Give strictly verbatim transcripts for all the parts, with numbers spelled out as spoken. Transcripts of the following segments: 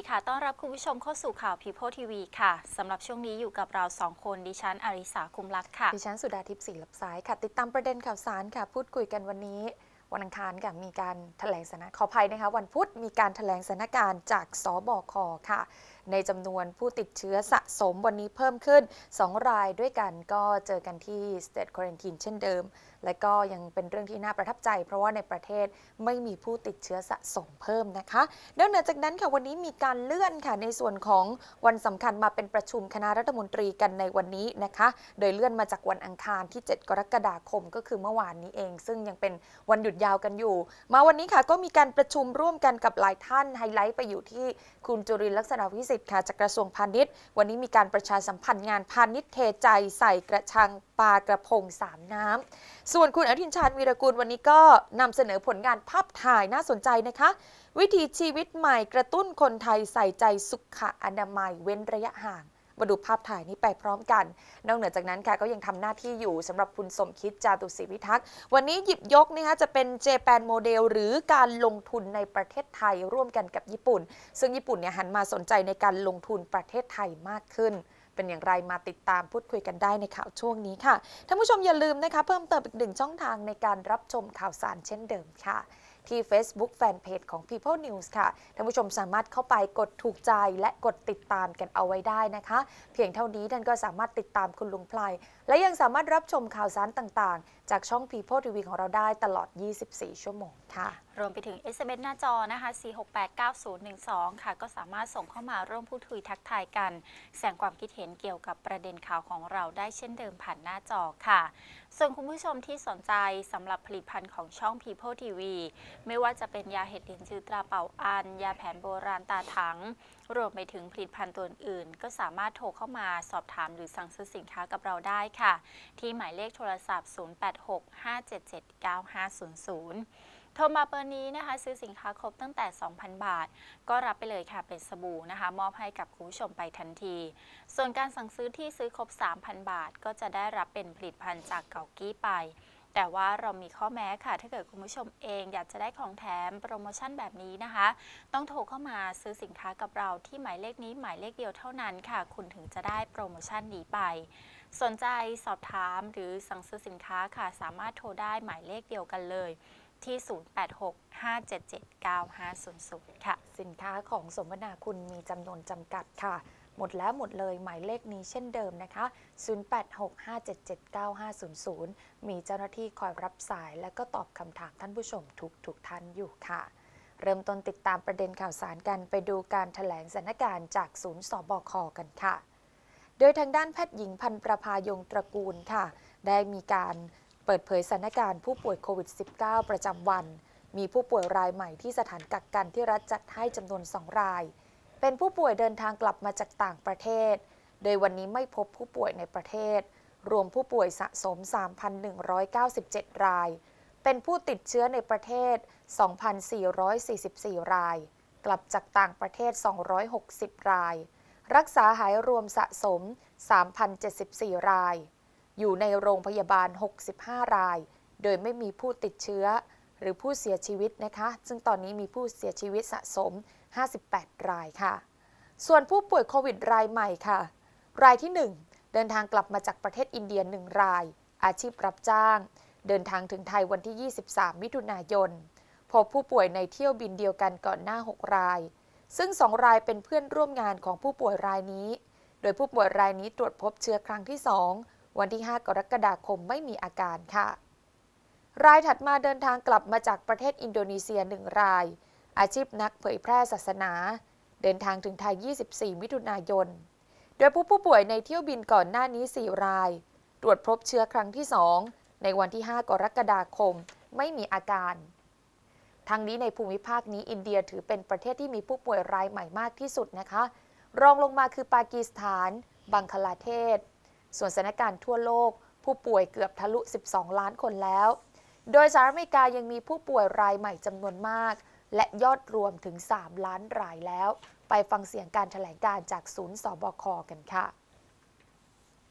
ค่ะต้อนรับคุณผู้ชมเข้าสู่ข่าว People ที วี ค่ะสำหรับช่วงนี้อยู่กับเราสองคนดิฉันอาริสาคุมลักษณ์ค่ะดิฉันสุดาทิพย์ศรีลับซ้ายค่ะติดตามประเด็นข่าวสารค่ะพูดคุยกันวันนี้วันอังคารค่ะมีการแถลงสถานขออภัยนะคะวันพุธมีการแถลงสถานการณ์จากสบคค่ะในจำนวนผู้ติดเชื้อสะสมวันนี้เพิ่มขึ้นสองรายด้วยกันก็เจอกันที่ State Quarantine เช่นเดิมและก็ยังเป็นเรื่องที่น่าประทับใจเพราะว่าในประเทศไม่มีผู้ติดเชื้อสะสมเพิ่มนะคะนอกจากนั้นค่ะวันนี้มีการเลื่อนค่ะในส่วนของวันสำคัญมาเป็นประชุมคณะรัฐมนตรีกันในวันนี้นะคะโดยเลื่อนมาจากวันอังคารที่เจ็ดกรกฎาคมก็คือเมื่อวานนี้เองซึ่งยังเป็นวันหยุดยาวกันอยู่มาวันนี้ค่ะก็มีการประชุมร่วมกันกับหลายท่านไฮไลท์ไปอยู่ที่คุณจุรินทร์ลักษณะวิสิทธิ์ค่ะจากกระทรวงพาณิชย์วันนี้มีการประชาสัมพันธ์งานพาณิชย์เทใจใส่กระชังปลากระพงสามน้ำส่วนคุณอนุทินชาญวีรกูลวันนี้ก็นำเสนอผลงานภาพถ่ายน่าสนใจนะคะวิถีชีวิตใหม่กระตุ้นคนไทยใส่ใจสุขอนามัยเว้นระยะห่างมาดูภาพถ่ายนี้ไปพร้อมกันนอกเหนือจากนั้นค่ะก็ยังทำหน้าที่อยู่สำหรับคุณสมคิดจาตุศรีพิทักษ์วันนี้หยิบยกนะคะจะเป็นเจแปนโมเดลหรือการลงทุนในประเทศไทยร่วมกันกับญี่ปุ่นซึ่งญี่ปุ่นเนี่ยหันมาสนใจในการลงทุนประเทศไทยมากขึ้นเป็นอย่างไรมาติดตามพูดคุยกันได้ในข่าวช่วงนี้ค่ะท่านผู้ชมอย่าลืมนะคะเพิ่มเติมอีกหนึ่งช่องทางในการรับชมข่าวสารเช่นเดิมค่ะที่ Facebook Fanpage ของ People News ค่ะท่านผู้ชมสามารถเข้าไปกดถูกใจและกดติดตามกันเอาไว้ได้นะคะเพียงเท่านี้ท่านก็สามารถติดตามคุณลุงไพรและยังสามารถรับชมข่าวสารต่างๆจากช่อง People ที วี ของเราได้ตลอดยี่สิบสี่ชั่วโมงค่ะรวมไปถึง เอส เอ็ม เอส หน้าจอนะคะสี่ หก แปด เก้า ศูนย์ หนึ่ง สองค่ะก็สามารถส่งเข้ามาร่วมพูดคุยทักทายกันแสดงความคิดเห็นเกี่ยวกับประเด็นข่าวของเราได้เช่นเดิมผ่านหน้าจอค่ะส่วนคุณผู้ชมที่สนใจสำหรับผลิตภัณฑ์ของช่อง People ที วี ไม่ว่าจะเป็นยาเห็ดลิ้นจือตราเป่าอันยาแผนโบราณตาถังรวมไปถึงผลิตภัณฑ์ตัวอื่นก็สามารถโทรเข้ามาสอบถามหรือสั่งซื้อสินค้ากับเราได้ค่ะที่หมายเลขโทรศัพท์ศูนย์ แปด หก ห้า เจ็ด เจ็ด เก้า ห้า ศูนย์ ศูนย์โทรมาเบอร์นี้นะคะซื้อสินค้าครบตั้งแต่ สองพัน บาทก็รับไปเลยค่ะเป็นสบู่นะคะมอบให้กับคุณผู้ชมไปทันทีส่วนการสั่งซื้อที่ซื้อครบ สามพัน บาทก็จะได้รับเป็นผลิตภัณฑ์จากเกากี้ไปแต่ว่าเรามีข้อแม้ค่ะถ้าเกิดคุณผู้ชมเองอยากจะได้ของแถมโปรโมชั่นแบบนี้นะคะต้องโทรเข้ามาซื้อสินค้ากับเราที่หมายเลขนี้หมายเลขเดียวเท่านั้นค่ะคุณถึงจะได้โปรโมชั่นนี้ไปสนใจสอบถามหรือสั่งซื้อสินค้าค่ะสามารถโทรได้หมายเลขเดียวกันเลยที่ ศูนย์ แปด หก ห้า เจ็ด เจ็ด เก้า ห้า ศูนย์ ศูนย์ ค่ะสินค้าของสมนาคุณมีจำนวนจำกัดค่ะหมดแล้วหมดเลยหมายเลขนี้เช่นเดิมนะคะ ศูนย์ แปด หก ห้า เจ็ด เจ็ด เก้า ห้า ศูนย์ ศูนย์ มีเจ้าหน้าที่คอยรับสายและก็ตอบคำถามท่านผู้ชมทุกทุกท่านอยู่ค่ะเริ่มต้นติดตามประเด็นข่าวสารกันไปดูการแถลงสถานการณ์จากศูนย์สบคกันค่ะโดยทางด้านแพทย์หญิงพันประภายงตระกูลค่ะได้มีการเปิดเผยสถานการณ์ผู้ป่วยโควิด สิบเก้า ประจำวันมีผู้ป่วยรายใหม่ที่สถานกักกันที่รัฐจัดให้จำนวนสองรายเป็นผู้ป่วยเดินทางกลับมาจากต่างประเทศโดยวันนี้ไม่พบผู้ป่วยในประเทศรวมผู้ป่วยสะสม สามพันหนึ่งร้อยเก้าสิบเจ็ด รายเป็นผู้ติดเชื้อในประเทศ สองพันสี่ร้อยสี่สิบสี่ รายกลับจากต่างประเทศ สองร้อยหกสิบ รายรักษาหายรวมสะสม สามพันเจ็ดสิบสี่ รายอยู่ในโรงพยาบาล หกสิบห้า รายโดยไม่มีผู้ติดเชื้อหรือผู้เสียชีวิตนะคะซึ่งตอนนี้มีผู้เสียชีวิตสะสมห้าสิบแปดรายค่ะส่วนผู้ป่วยโควิดรายใหม่ค่ะรายที่หนึ่งเดินทางกลับมาจากประเทศอินเดียหนึ่งรายอาชีพรับจ้างเดินทางถึงไทยวันที่ยี่สิบสามมิถุนายนพบผู้ป่วยในเที่ยวบินเดียวกันก่อนหน้าหกรายซึ่งสองรายเป็นเพื่อนร่วมงานของผู้ป่วยรายนี้โดยผู้ป่วยรายนี้ตรวจพบเชื้อครั้งที่สองวันที่ห้ากรกฎาคมไม่มีอาการค่ะรายถัดมาเดินทางกลับมาจากประเทศอินโดนีเซียหนึ่งรายอาชีพนักเผยแพร่ศาสนาเดินทางถึงไทยยี่สิบสี่มิถุนายนโดยผู้ป่วยในเที่ยวบินก่อนหน้านี้สี่รายตรวจพบเชื้อครั้งที่สองในวันที่ห้ากรกฎาคมไม่มีอาการทั้งนี้ในภูมิภาคนี้อินเดียถือเป็นประเทศที่มีผู้ป่วยรายใหม่มากที่สุดนะคะรองลงมาคือปากีสถานบังคลาเทศส่วนสถานการณ์ทั่วโลกผู้ป่วยเกือบทะลุสิบสองล้านคนแล้วโดยสหรัฐอเมริกายังมีผู้ป่วยรายใหม่จำนวนมากและยอดรวมถึงสามล้านรายแล้วไปฟังเสียงการแถลงการจากศูนย์สบคกันค่ะ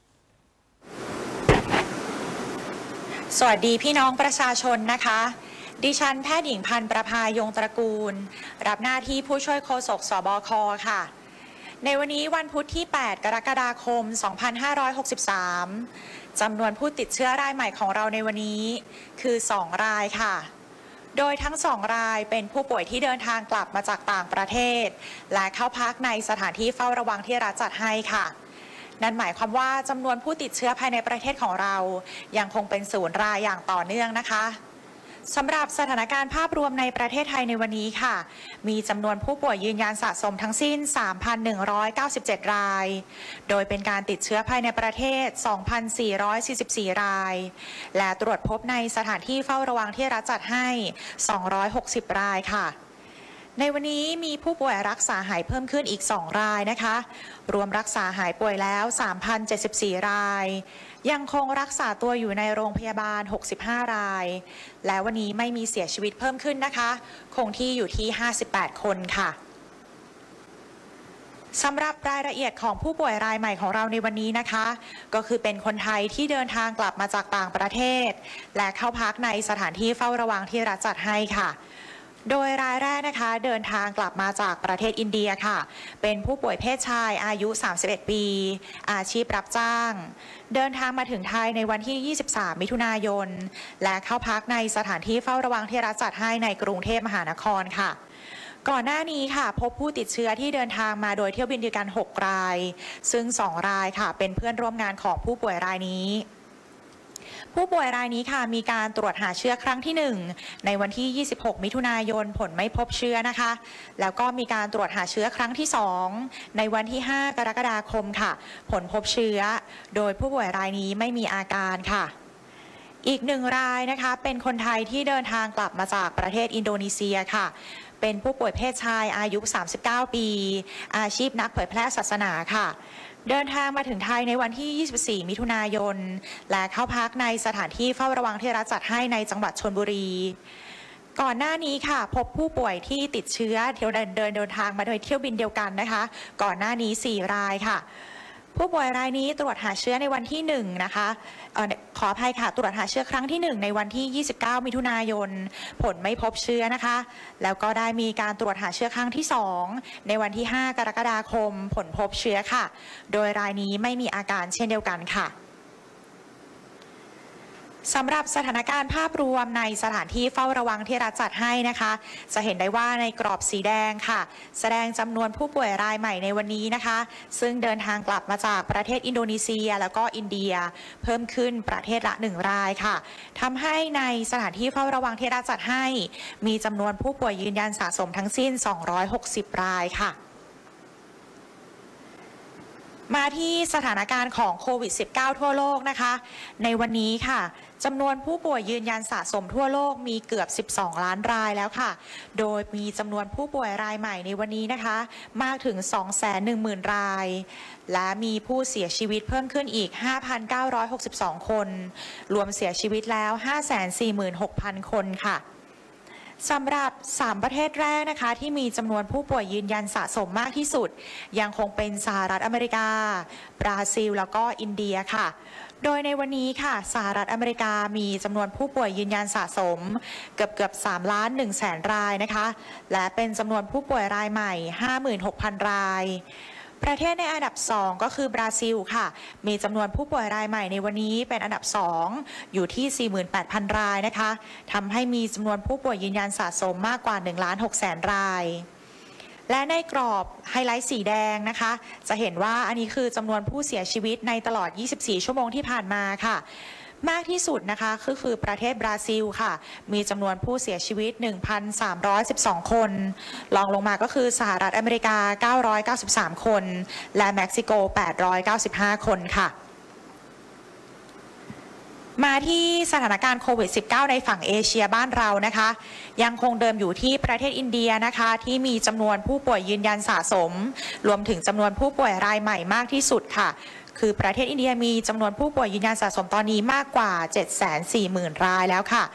สวัสดีพี่น้องประชาชนนะคะดิฉันแพทย์หญิงพันธ์ประภายงตระกูลรับหน้าที่ผู้ช่วยโฆษกสบคค่ะในวันนี้วันพุธที่แปดกรกฎาคมสองพันห้าร้อยหกสิบสามจำนวนผู้ติดเชื้อรายใหม่ของเราในวันนี้คือสองรายค่ะโดยทั้งสองรายเป็นผู้ป่วยที่เดินทางกลับมาจากต่างประเทศและเข้าพักในสถานที่เฝ้าระวังที่รัฐจัดให้ค่ะนั่นหมายความว่าจำนวนผู้ติดเชื้อภายในประเทศของเรายังคงเป็นศูนย์รายอย่างต่อเนื่องนะคะสำหรับสถานการณ์ภาพรวมในประเทศไทยในวันนี้ค่ะมีจำนวนผู้ป่วยยืนยันสะสมทั้งสิ้น สามพันหนึ่งร้อยเก้าสิบเจ็ด รายโดยเป็นการติดเชื้อภายในประเทศ สองพันสี่ร้อยสี่สิบสี่ รายและตรวจพบในสถานที่เฝ้าระวังที่รัฐจัดให้ สองร้อยหกสิบ รายค่ะในวันนี้มีผู้ป่วยรักษาหายเพิ่มขึ้นอีกสองรายนะคะรวมรักษาหายป่วยแล้ว สามพันเจ็ดสิบสี่ รายยังคงรักษาตัวอยู่ในโรงพยาบาลหกสิบห้ารายและวันนี้ไม่มีเสียชีวิตเพิ่มขึ้นนะคะคงที่อยู่ที่ห้าสิบแปดคนค่ะสำหรับรายละเอียดของผู้ป่วยรายใหม่ของเราในวันนี้นะคะก็คือเป็นคนไทยที่เดินทางกลับมาจากต่างประเทศและเข้าพักในสถานที่เฝ้าระวังที่รัฐจัดให้ค่ะโดยรายแรกนะคะเดินทางกลับมาจากประเทศอินเดียค่ะเป็นผู้ป่วยเพศชายอายุสามสิบเอ็ดปีอาชีพรับจ้างเดินทางมาถึงไทยในวันที่ยี่สิบสามมิถุนายนและเข้าพักในสถานที่เฝ้าระวังที่รัฐจัดให้ในกรุงเทพมหานครค่ะก่อนหน้านี้ค่ะพบผู้ติดเชื้อที่เดินทางมาโดยเที่ยวบินเดียวกันหกรายซึ่งสองรายค่ะเป็นเพื่อนร่วมงานของผู้ป่วยรายนี้ผู้ป่วยรายนี้ค่ะมีการตรวจหาเชื้อครั้งที่หนึ่งในวันที่ยี่สิบหกมิถุนายนผลไม่พบเชื้อนะคะแล้วก็มีการตรวจหาเชื้อครั้งที่สองในวันที่ห้ากรกฎาคมค่ะผลพบเชื้อโดยผู้ป่วยรายนี้ไม่มีอาการค่ะอีกหนึ่งรายนะคะเป็นคนไทยที่เดินทางกลับมาจากประเทศอินโดนีเซียค่ะเป็นผู้ป่วยเพศชายอายุสามสิบเก้าปีอาชีพนักเผยแพร่ศาสนาค่ะเดินทางมาถึงไทยในวันที่ยี่สิบสี่มิถุนายนและเข้าพักในสถานที่เฝ้าระวังที่รัฐจัดให้ในจังหวัดชลบุรีก่อนหน้านี้ค่ะพบผู้ป่วยที่ติดเชื้อเที่ยวเดินเดินเดินทางมาโดยเที่ยวบินเดียวกันนะคะก่อนหน้านี้สี่รายค่ะผู้ป่วยรายนี้ตรวจหาเชื้อในวันที่หนึ่งนะคะเอ่อขออภัยค่ะตรวจหาเชื้อครั้งที่หนึ่งในวันที่ยี่สิบเก้ามิถุนายนผลไม่พบเชื้อนะคะแล้วก็ได้มีการตรวจหาเชื้อครั้งที่สองในวันที่ห้ากรกฎาคมผลพบเชื้อค่ะโดยรายนี้ไม่มีอาการเช่นเดียวกันค่ะสำหรับสถานการณ์ภาพรวมในสถานที่เฝ้าระวังที่รัฐจัดให้นะคะจะเห็นได้ว่าในกรอบสีแดงค่ะแสดงจำนวนผู้ป่วยรายใหม่ในวันนี้นะคะซึ่งเดินทางกลับมาจากประเทศอินโดนีเซียแล้วก็อินเดียเพิ่มขึ้นประเทศละหนึ่งรายค่ะทำให้ในสถานที่เฝ้าระวังที่รัฐจัดให้มีจำนวนผู้ป่วยยืนยันสะสมทั้งสิ้นสองร้อยหกสิบรายค่ะมาที่สถานการณ์ของโควิด สิบเก้า ทั่วโลกนะคะในวันนี้ค่ะจำนวนผู้ป่วยยืนยันสะสมทั่วโลกมีเกือบสิบสองล้านรายแล้วค่ะโดยมีจำนวนผู้ป่วยรายใหม่ในวันนี้นะคะมากถึง สองแสนหนึ่งหมื่น รายและมีผู้เสียชีวิตเพิ่มขึ้นอีก ห้าพันเก้าร้อยหกสิบสอง คนรวมเสียชีวิตแล้ว ห้าแสนสี่หมื่นหกพัน คนค่ะสำหรับสามประเทศแรกนะคะที่มีจำนวนผู้ป่วยยืนยันสะสมมากที่สุดยังคงเป็นสหรัฐอเมริกาบราซิลแล้วก็อินเดียค่ะโดยในวันนี้ค่ะสหรัฐอเมริกามีจำนวนผู้ป่วยยืนยันสะสมเกือบเกือบสามล้านหนึ่งแสนรายนะคะและเป็นจำนวนผู้ป่วยรายใหม่ ห้าหมื่นหกพัน รายประเทศในอันดับสองก็คือบราซิลค่ะมีจำนวนผู้ป่วยรายใหม่ในวันนี้เป็นอันดับสองอยู่ที่ สี่หมื่นแปดพัน รายนะคะทำให้มีจำนวนผู้ป่วยยืนยันสะสมมากกว่า หนึ่งล้านหกแสน รายและในกรอบไฮไลท์สีแดงนะคะจะเห็นว่าอันนี้คือจำนวนผู้เสียชีวิตในตลอดยี่สิบสี่ชั่วโมงที่ผ่านมาค่ะมากที่สุดนะคะก็คือประเทศบราซิลค่ะมีจำนวนผู้เสียชีวิต หนึ่งพันสามร้อยสิบสอง คนรองลงมาก็คือสหรัฐอเมริกาเก้าร้อยเก้าสิบสามคนและเม็กซิโกแปดร้อยเก้าสิบห้าคนค่ะมาที่สถานการณ์โควิด สิบเก้า ในฝั่งเอเชียบ้านเรานะคะยังคงเดิมอยู่ที่ประเทศอินเดียนะคะที่มีจำนวนผู้ป่วยยืนยันสะสมรวมถึงจำนวนผู้ป่วยรายใหม่มากที่สุดค่ะคือประเทศอินเดียมีจำนวนผู้ป่วยยืนยันสะสมตอนนี้มากกว่า เจ็ดแสนสี่หมื่น รายแล้วค่ะ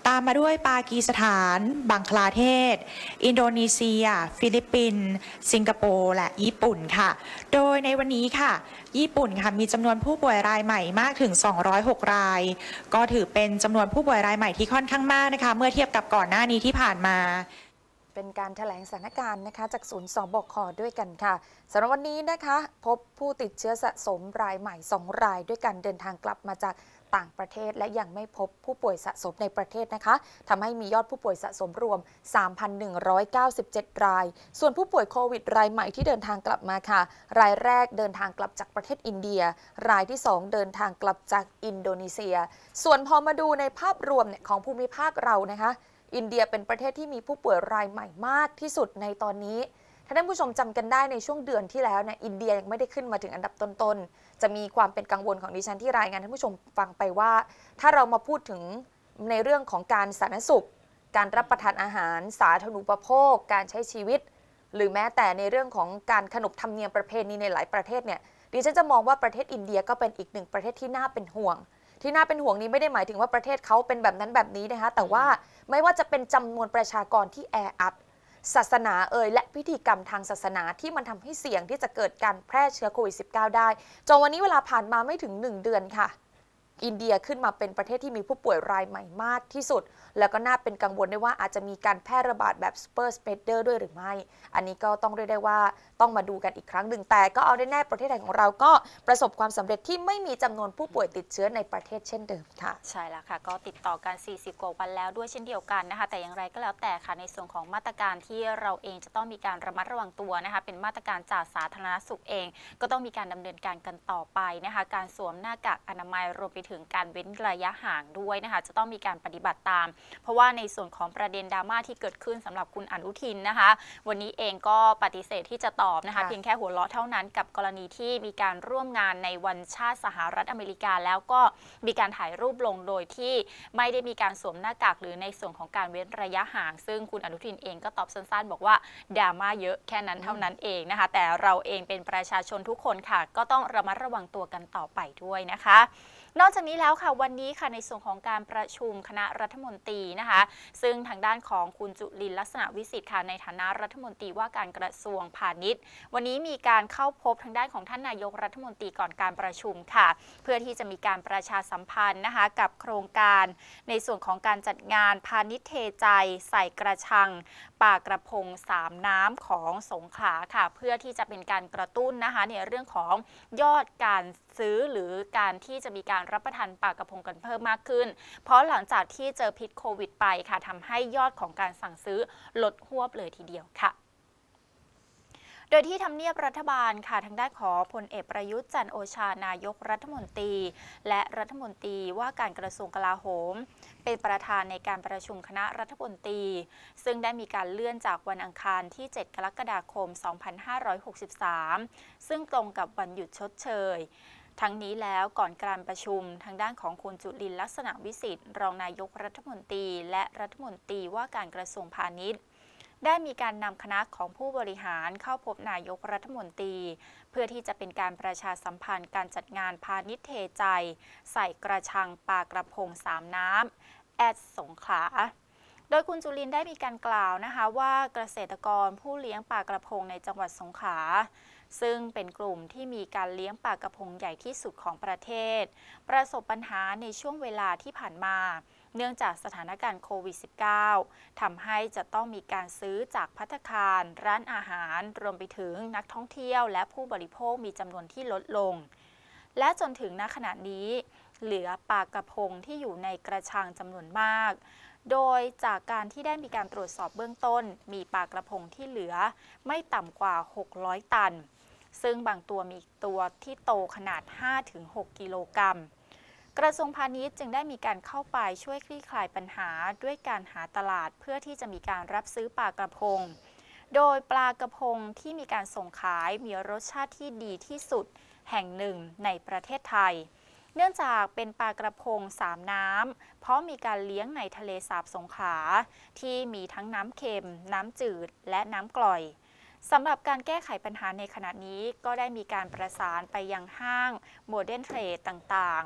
ตามมาด้วยปากีสถาน บังคลาเทศ อินโดนีเซีย ฟิลิปปินส์ สิงคโปร์และญี่ปุ่นค่ะโดยในวันนี้ค่ะญี่ปุ่นค่ะมีจำนวนผู้ป่วยรายใหม่มากถึงสองร้อยหกรายก็ถือเป็นจำนวนผู้ป่วยรายใหม่ที่ค่อนข้างมากนะคะเมื่อเทียบกับก่อนหน้านี้ที่ผ่านมาเป็นการแถลงสถานการณ์นะคะจากศูนย์สบคด้วยกันค่ะสำหรับวันนี้นะคะพบผู้ติดเชื้อสะสมรายใหม่สองรายด้วยกันเดินทางกลับมาจากต่างประเทศและยังไม่พบผู้ป่วยสะสมในประเทศนะคะทำให้มียอดผู้ป่วยสะสมรวม สามพันหนึ่งร้อยเก้าสิบเจ็ด รายส่วนผู้ป่วยโควิดรายใหม่ที่เดินทางกลับมาค่ะรายแรกเดินทางกลับจากประเทศอินเดียรายที่สองเดินทางกลับจากอินโดนีเซียส่วนพอมาดูในภาพรวมเนี่ยของภูมิภาคเรานะคะอินเดียเป็นประเทศที่มีผู้ป่วยรายใหม่มากที่สุดในตอนนี้ถ้าท่านผู้ชมจำกันได้ในช่วงเดือนที่แล้วเนี่ยอินเดียยังไม่ได้ขึ้นมาถึงอันดับต้นๆจะมีความเป็นกังวลของดิฉันที่รายงานท่านผู้ชมฟังไปว่าถ้าเรามาพูดถึงในเรื่องของการสาธารณสุขการรับประทานอาหารสาธารณูปโภคการใช้ชีวิตหรือแม้แต่ในเรื่องของการขนบธรรมเนียมประเพณีในหลายประเทศเนี่ยดิฉันจะมองว่าประเทศอินเดียก็เป็นอีกหนึ่งประเทศที่น่าเป็นห่วงที่น่าเป็นห่วงนี้ไม่ได้หมายถึงว่าประเทศเขาเป็นแบบนั้นแบบนี้นะคะแต่ว่าไม่ว่าจะเป็นจำนวนประชากรที่แออัดศาสนาเอ่ยและพิธีกรรมทางศาสนาที่มันทำให้เสี่ยงที่จะเกิดการแพร่เชื้อโควิด สิบเก้า ได้จนวันนี้เวลาผ่านมาไม่ถึงหนึ่งเดือนค่ะอินเดียขึ้นมาเป็นประเทศที่มีผู้ป่วยรายใหม่มากที่สุดแล้วก็น่าเป็นกังวลได้ว่าอาจจะมีการแพร่ระบาดแบบซูเปอร์สเปรดเดอร์ด้วยหรือไม่อันนี้ก็ต้องเรียกได้ว่าต้องมาดูกันอีกครั้งหนึ่งแต่ก็เอาได้แน่ประเทศไทยของเราก็ประสบความสำเร็จที่ไม่มีจำนวนผู้ป่วยติดเชื้อในประเทศเช่นเดิมค่ะใช่แล้วค่ะก็ติดต่อกันสี่สิบกว่าวันแล้วด้วยเช่นเดียวกันนะคะแต่อย่างไรก็แล้วแต่ค่ะในส่วนของมาตรการที่เราเองจะต้องมีการระมัดระวังตัวนะคะเป็นมาตรการจากสาธารณสุขเองก็ต้องมีการดำเนินการกันต่อไปนะคะการสวมหน้ากากอนามัยรวมไปถึงการเว้นระยะห่างด้วยนะคะจะต้องมีการปฏิบัติตามเพราะว่าในส่วนของประเด็นดราม่าที่เกิดขึ้นสำหรับคุณอนุทินนะคะวันนี้เองก็ปฏิเสธที่จะตอบนะคะเพียงแค่หัวเราะเท่านั้นกับกรณีที่มีการร่วมงานในวันชาติสหรัฐอเมริกาแล้วก็มีการถ่ายรูปลงโดยที่ไม่ได้มีการสวมหน้ากากหรือในส่วนของการเว้นระยะห่างซึ่งคุณอนุทินเองก็ตอบสั้นๆบอกว่าดราม่าเยอะแค่นั้นเท่านั้นเองนะคะแต่เราเองเป็นประชาชนทุกคนค่ะก็ต้องระมัดระวังตัวกันต่อไปด้วยนะคะนอกจากนี้แล้วค่ะวันนี้ค่ะในส่วนของการประชุมคณะรัฐมนตรีนะคะซึ่งทางด้านของคุณจุลินทร์ลักษณะวิสิทธิ์ค่ะในฐานะรัฐมนตรีว่าการกระทรวงพาณิชย์วันนี้มีการเข้าพบทางด้านของท่านนายกรัฐมนตรีก่อนการประชุมค่ะเพื่อที่จะมีการประชาสัมพันธ์นะคะกับโครงการในส่วนของการจัดงานพาณิชย์เทใจใส่กระชังปลากระพงสามน้ำของสงขลาค่ะเพื่อที่จะเป็นการกระตุ้นนะคะในเรื่องของยอดการซื้อหรือการที่จะมีการรับประทานปลากระพงกันเพิ่มมากขึ้นเพราะหลังจากที่เจอพิษโควิดไปค่ะทำให้ยอดของการสั่งซื้อลดหวบเลยทีเดียวค่ะโดยที่ทำเนียบรัฐบาลค่ะทางด้านของพลเอกประยุทธ์จันทร์โอชานายกรัฐมนตรีและรัฐมนตรีว่าการกระทรวงกลาโหมเป็นประธานในการประชุมคณะรัฐมนตรีซึ่งได้มีการเลื่อนจากวันอังคารที่เจ็ดกรกฎาคมสองพันห้าร้อยหกสิบสามซึ่งตรงกับวันหยุดชดเชยทั้งนี้แล้วก่อนการประชุมทางด้านของคุณจุลินทร์ลักษณะวิสิทธิ์รองนายกรัฐมนตรีและรัฐมนตรีว่าการกระทรวงพาณิชย์ได้มีการนำคณะของผู้บริหารเข้าพบนายกรัฐมนตรีเพื่อที่จะเป็นการประชาสัมพันธ์การจัดงานพาณิชย์เทใจใส่กระชังปลากระพงสามน้ำแอดสงขลาโดยคุณจุลินทร์ได้มีการกล่าวนะคะว่าเกษตรกรผู้เลี้ยงปลากระพงในจังหวัดสงขลาซึ่งเป็นกลุ่มที่มีการเลี้ยงปลากระพงใหญ่ที่สุดของประเทศประสบปัญหาในช่วงเวลาที่ผ่านมาเนื่องจากสถานการณ์โควิด สิบเก้า ทำให้จะต้องมีการซื้อจากภัตตาคารร้านอาหารรวมไปถึงนักท่องเที่ยวและผู้บริโภคมีจำนวนที่ลดลงและจนถึงณขณะนี้เหลือปลากระพงที่อยู่ในกระชังจำนวนมากโดยจากการที่ได้มีการตรวจสอบเบื้องต้นมีปลากระพงที่เหลือไม่ต่ำกว่าหกร้อยตันซึ่งบางตัวมีตัวที่โตขนาด ห้าถึงหก กิโลกรัมกระทรวงพาณิชย์จึงได้มีการเข้าไปช่วยคลี่คลายปัญหาด้วยการหาตลาดเพื่อที่จะมีการรับซื้อปลากระพงโดยปลากระพงที่มีการส่งขายมีรสชาติที่ดีที่สุดแห่งหนึ่งในประเทศไทยเนื่องจากเป็นปลากระพงสามน้ำเพราะมีการเลี้ยงในทะเลสาบสงขลาที่มีทั้งน้ำเค็มน้ำจืดและน้ำกร่อยสำหรับการแก้ไขปัญหาในขณะนี้ก็ได้มีการประสานไปยังห้างโมเดิร์นเทรดต่างๆ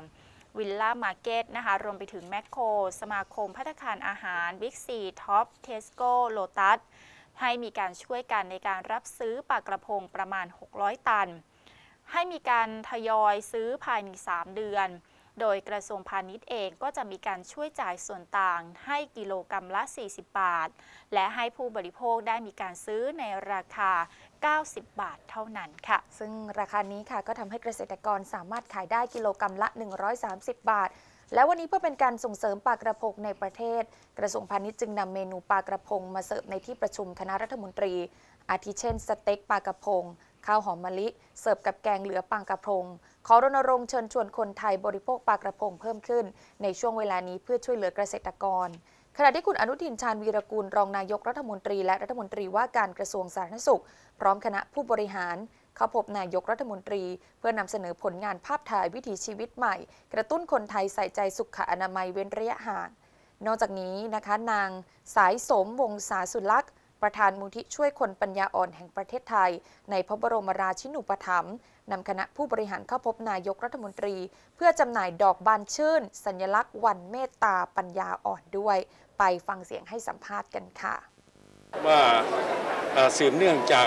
วิลล่ามาร์เก็ตนะคะรวมไปถึงแมคโครสมาคมภัตตาคารอาหารบิ๊กซีท็อปเทสโก้โลตัสให้มีการช่วยกันในการรับซื้อปลากระพงประมาณหกร้อยตันให้มีการทยอยซื้อภายในสามเดือนโดยกระทรวงพาณิชย์เองก็จะมีการช่วยจ่ายส่วนต่างให้กิโลกรัมละสี่สิบบาทและให้ผู้บริโภคได้มีการซื้อในราคาเก้าสิบบาทเท่านั้นค่ะซึ่งราคานี้ค่ะก็ทำให้เกษตรกรสามารถขายได้กิโลกรัมละหนึ่งร้อยสามสิบบาทและวันนี้เพื่อเป็นการส่งเสริมปลากระพงในประเทศกระทรวงพาณิชย์จึงนำเมนูปลากระพงมาเสิร์ฟในที่ประชุมคณะรัฐมนตรีอาทิเช่นสเต็กปลากระพงข้าวหอมมะลิเสิร์ฟกับแกงเหลือปลากระพงขอรณรงค์เชิญชวนคนไทยบริโภคปลากระพงเพิ่มขึ้นในช่วงเวลานี้เพื่อช่วยเหลือเกษตรกรขณะที่คุณอนุทินชาญวีรกูลรองนายกรัฐมนตรีและรัฐมนตรีว่าการกระทรวงสาธารณสุขพร้อมคณะผู้บริหารเข้าพบนายกรัฐมนตรีเพื่อนำเสนอผลงานภาพถ่ายวิถีชีวิตใหม่กระตุ้นคนไทยใส่ใจสุขอนามัยเว้นระยะห่างนอกจากนี้นะคะนางสายสมวงศาสุลักษณ์ประธานมูลที่ช่วยคนปัญญาอ่อนแห่งประเทศไทยในพระบรมราชินูปถัมภ์นำคณะผู้บริหารเข้าพบนายกรัฐมนตรีเพื่อจำหน่ายดอกบานชื่นสัญลักษณ์วันเมตตาปัญญาอ่อนด้วยไปฟังเสียงให้สัมภาษณ์กันค่ะว่าสืบเนื่องจาก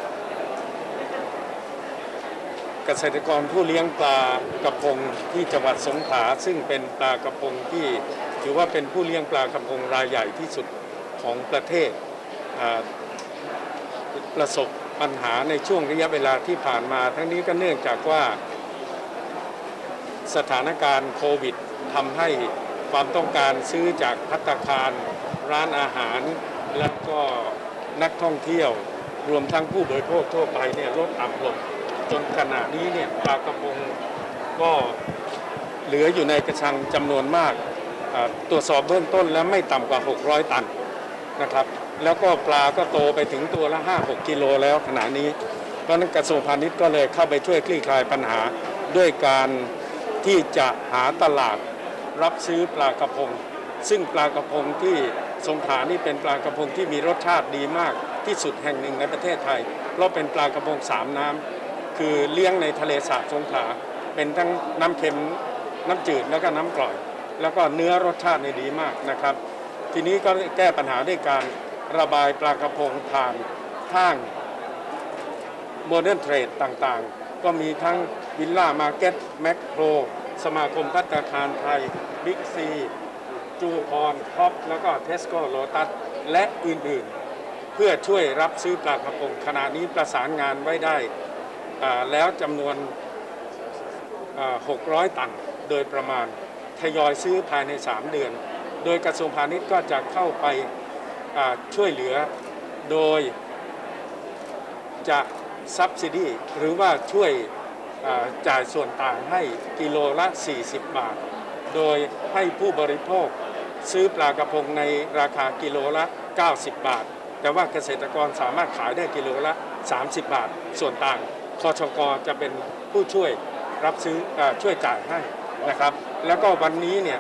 เกษตรกรผู้เลี้ยงปลากระพงที่จังหวัดสงขลาซึ่งเป็นปลากระพงที่ถือว่าเป็นผู้เลี้ยงปลากระพงรายใหญ่ที่สุดของประเทศประสบปัญหาในช่วงระยะเวลาที่ผ่านมาทั้งนี้ก็เนื่องจากว่าสถานการณ์โควิดทำให้ความต้องการซื้อจากภัตตาคารร้านอาหารและก็นักท่องเที่ยวรวมทั้งผู้บริโภคทั่วไปเนี่ยลดต่ำลงจนขณะนี้เนี่ยปลากระพงก็เหลืออยู่ในกระชังจำนวนมากตรวจสอบเบื้องต้นแล้วไม่ต่ำกว่าหกร้อยตันนะครับแล้วก็ปลาก็โตไปถึงตัวละ ห้าหก กิโลแล้วขณะนี้เพราะนั้นกระทรวงพาณิชย์ก็เลยเข้าไปช่วยคลี่คลายปัญหาด้วยการที่จะหาตลาดรับซื้อปลากระพงซึ่งปลากระพงที่สงขลานี่เป็นปลากระพงที่มีรสชาติดีมากที่สุดแห่งหนึ่งในประเทศไทยเพราะเป็นปลากระพงสามน้ำคือเลี้ยงในทะเลสาบสงขลาเป็นทั้งน้ำเค็มน้ำจืดแล้วก็น้ำกร่อยแล้วก็เนื้อรสชาติดีมากนะครับทีนี้ก็แก้ปัญหาด้วยการระบายปลากระพงผ่านห้างโมเดิร์นเทรดต่างๆก็มีทั้งวิลล่ามาร์เก็ตแมคโครสมาคมภัตตาคารไทยบิ๊กซีจูพรท็อปแล้วก็เทสโก้โลตัสและอื่นๆเพื่อช่วยรับซื้อปลากระพงขณะนี้ประสานงานไว้ได้แล้วจำนวนหกร้อยตันโดยประมาณทยอยซื้อภายในสามเดือนโดยกระทรวงพาณิชย์ก็จะเข้าไปช่วยเหลือโดยจะซับซิดีหรือว่าช่วยจ่ายส่วนต่างให้กิโลละสี่สิบบาทโดยให้ผู้บริโภคซื้อปลากระพงในราคากิโลละเก้าสิบบาทแต่ว่าเกษตรกรสามารถขายได้กิโลละสามสิบบาทส่วนต่างคชก.จะเป็นผู้ช่วยรับซื้อช่วยจ่ายให้นะครับแล้วก็วันนี้เนี่ย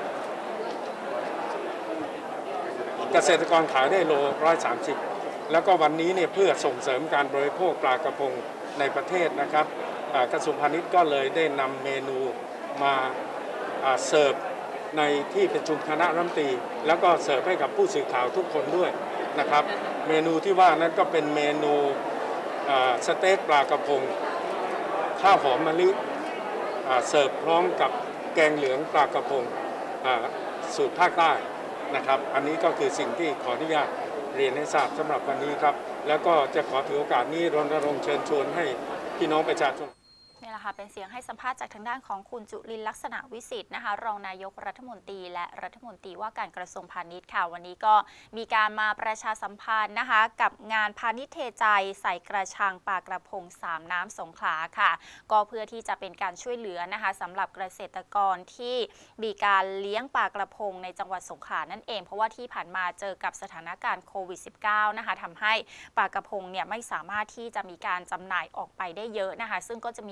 เกษตรกรขายได้โลหนึ่งร้อยสามสิบแล้วก็วันนี้เนี่ยเพื่อส่งเสริมการบริโภคปลากระพงในประเทศนะครับกระทรวงพาณิชย์ก็เลยได้นำเมนูมาเสิร์ฟในที่ประชุมคณะรัฐมนตรีแล้วก็เสิร์ฟให้กับผู้สื่อข่าวทุกคนด้วยนะครับเมนูที่ว่านั้นก็เป็นเมนูสเต็กปลากระพงข้าวหอมมะลิเสิร์ฟพร้อมกับแกงเหลืองปลากระพงสูตรภาคใต้นะครับอันนี้ก็คือสิ่งที่ขออนุญาตเรียนให้ทราบสำหรับวันนี้ครับแล้วก็จะขอถือโอกาสนี้รณรงค์เชิญชวนให้พี่น้องประชาชนนี่แหละค่ะเป็นเสียงให้สัมภาษณ์จากทางด้านของคุณจุลินทร์ลักษณะวิสิทธิ์นะคะรองนายกรัฐมนตรีและรัฐมนตรีว่าการกระทรวงพาณิชย์ค่ะวันนี้ก็มีการมาประชาสัมพันธ์นะคะกับงานพาณิชย์เทใจใส่กระชังปลากระพงสามน้ำสงขลาค่ะก็เพื่อที่จะเป็นการช่วยเหลือนะคะสำหรับเกษตรกรที่มีการเลี้ยงปลากระพงในจังหวัดสงขลานั่นเองเพราะว่าที่ผ่านมาเจอกับสถานการณ์โควิด สิบเก้า นะคะทำให้ปลากระพงเนี่ยไม่สามารถที่จะมีการจำหน่ายออกไปได้เยอะนะคะซึ่งก็จะมีปลากระ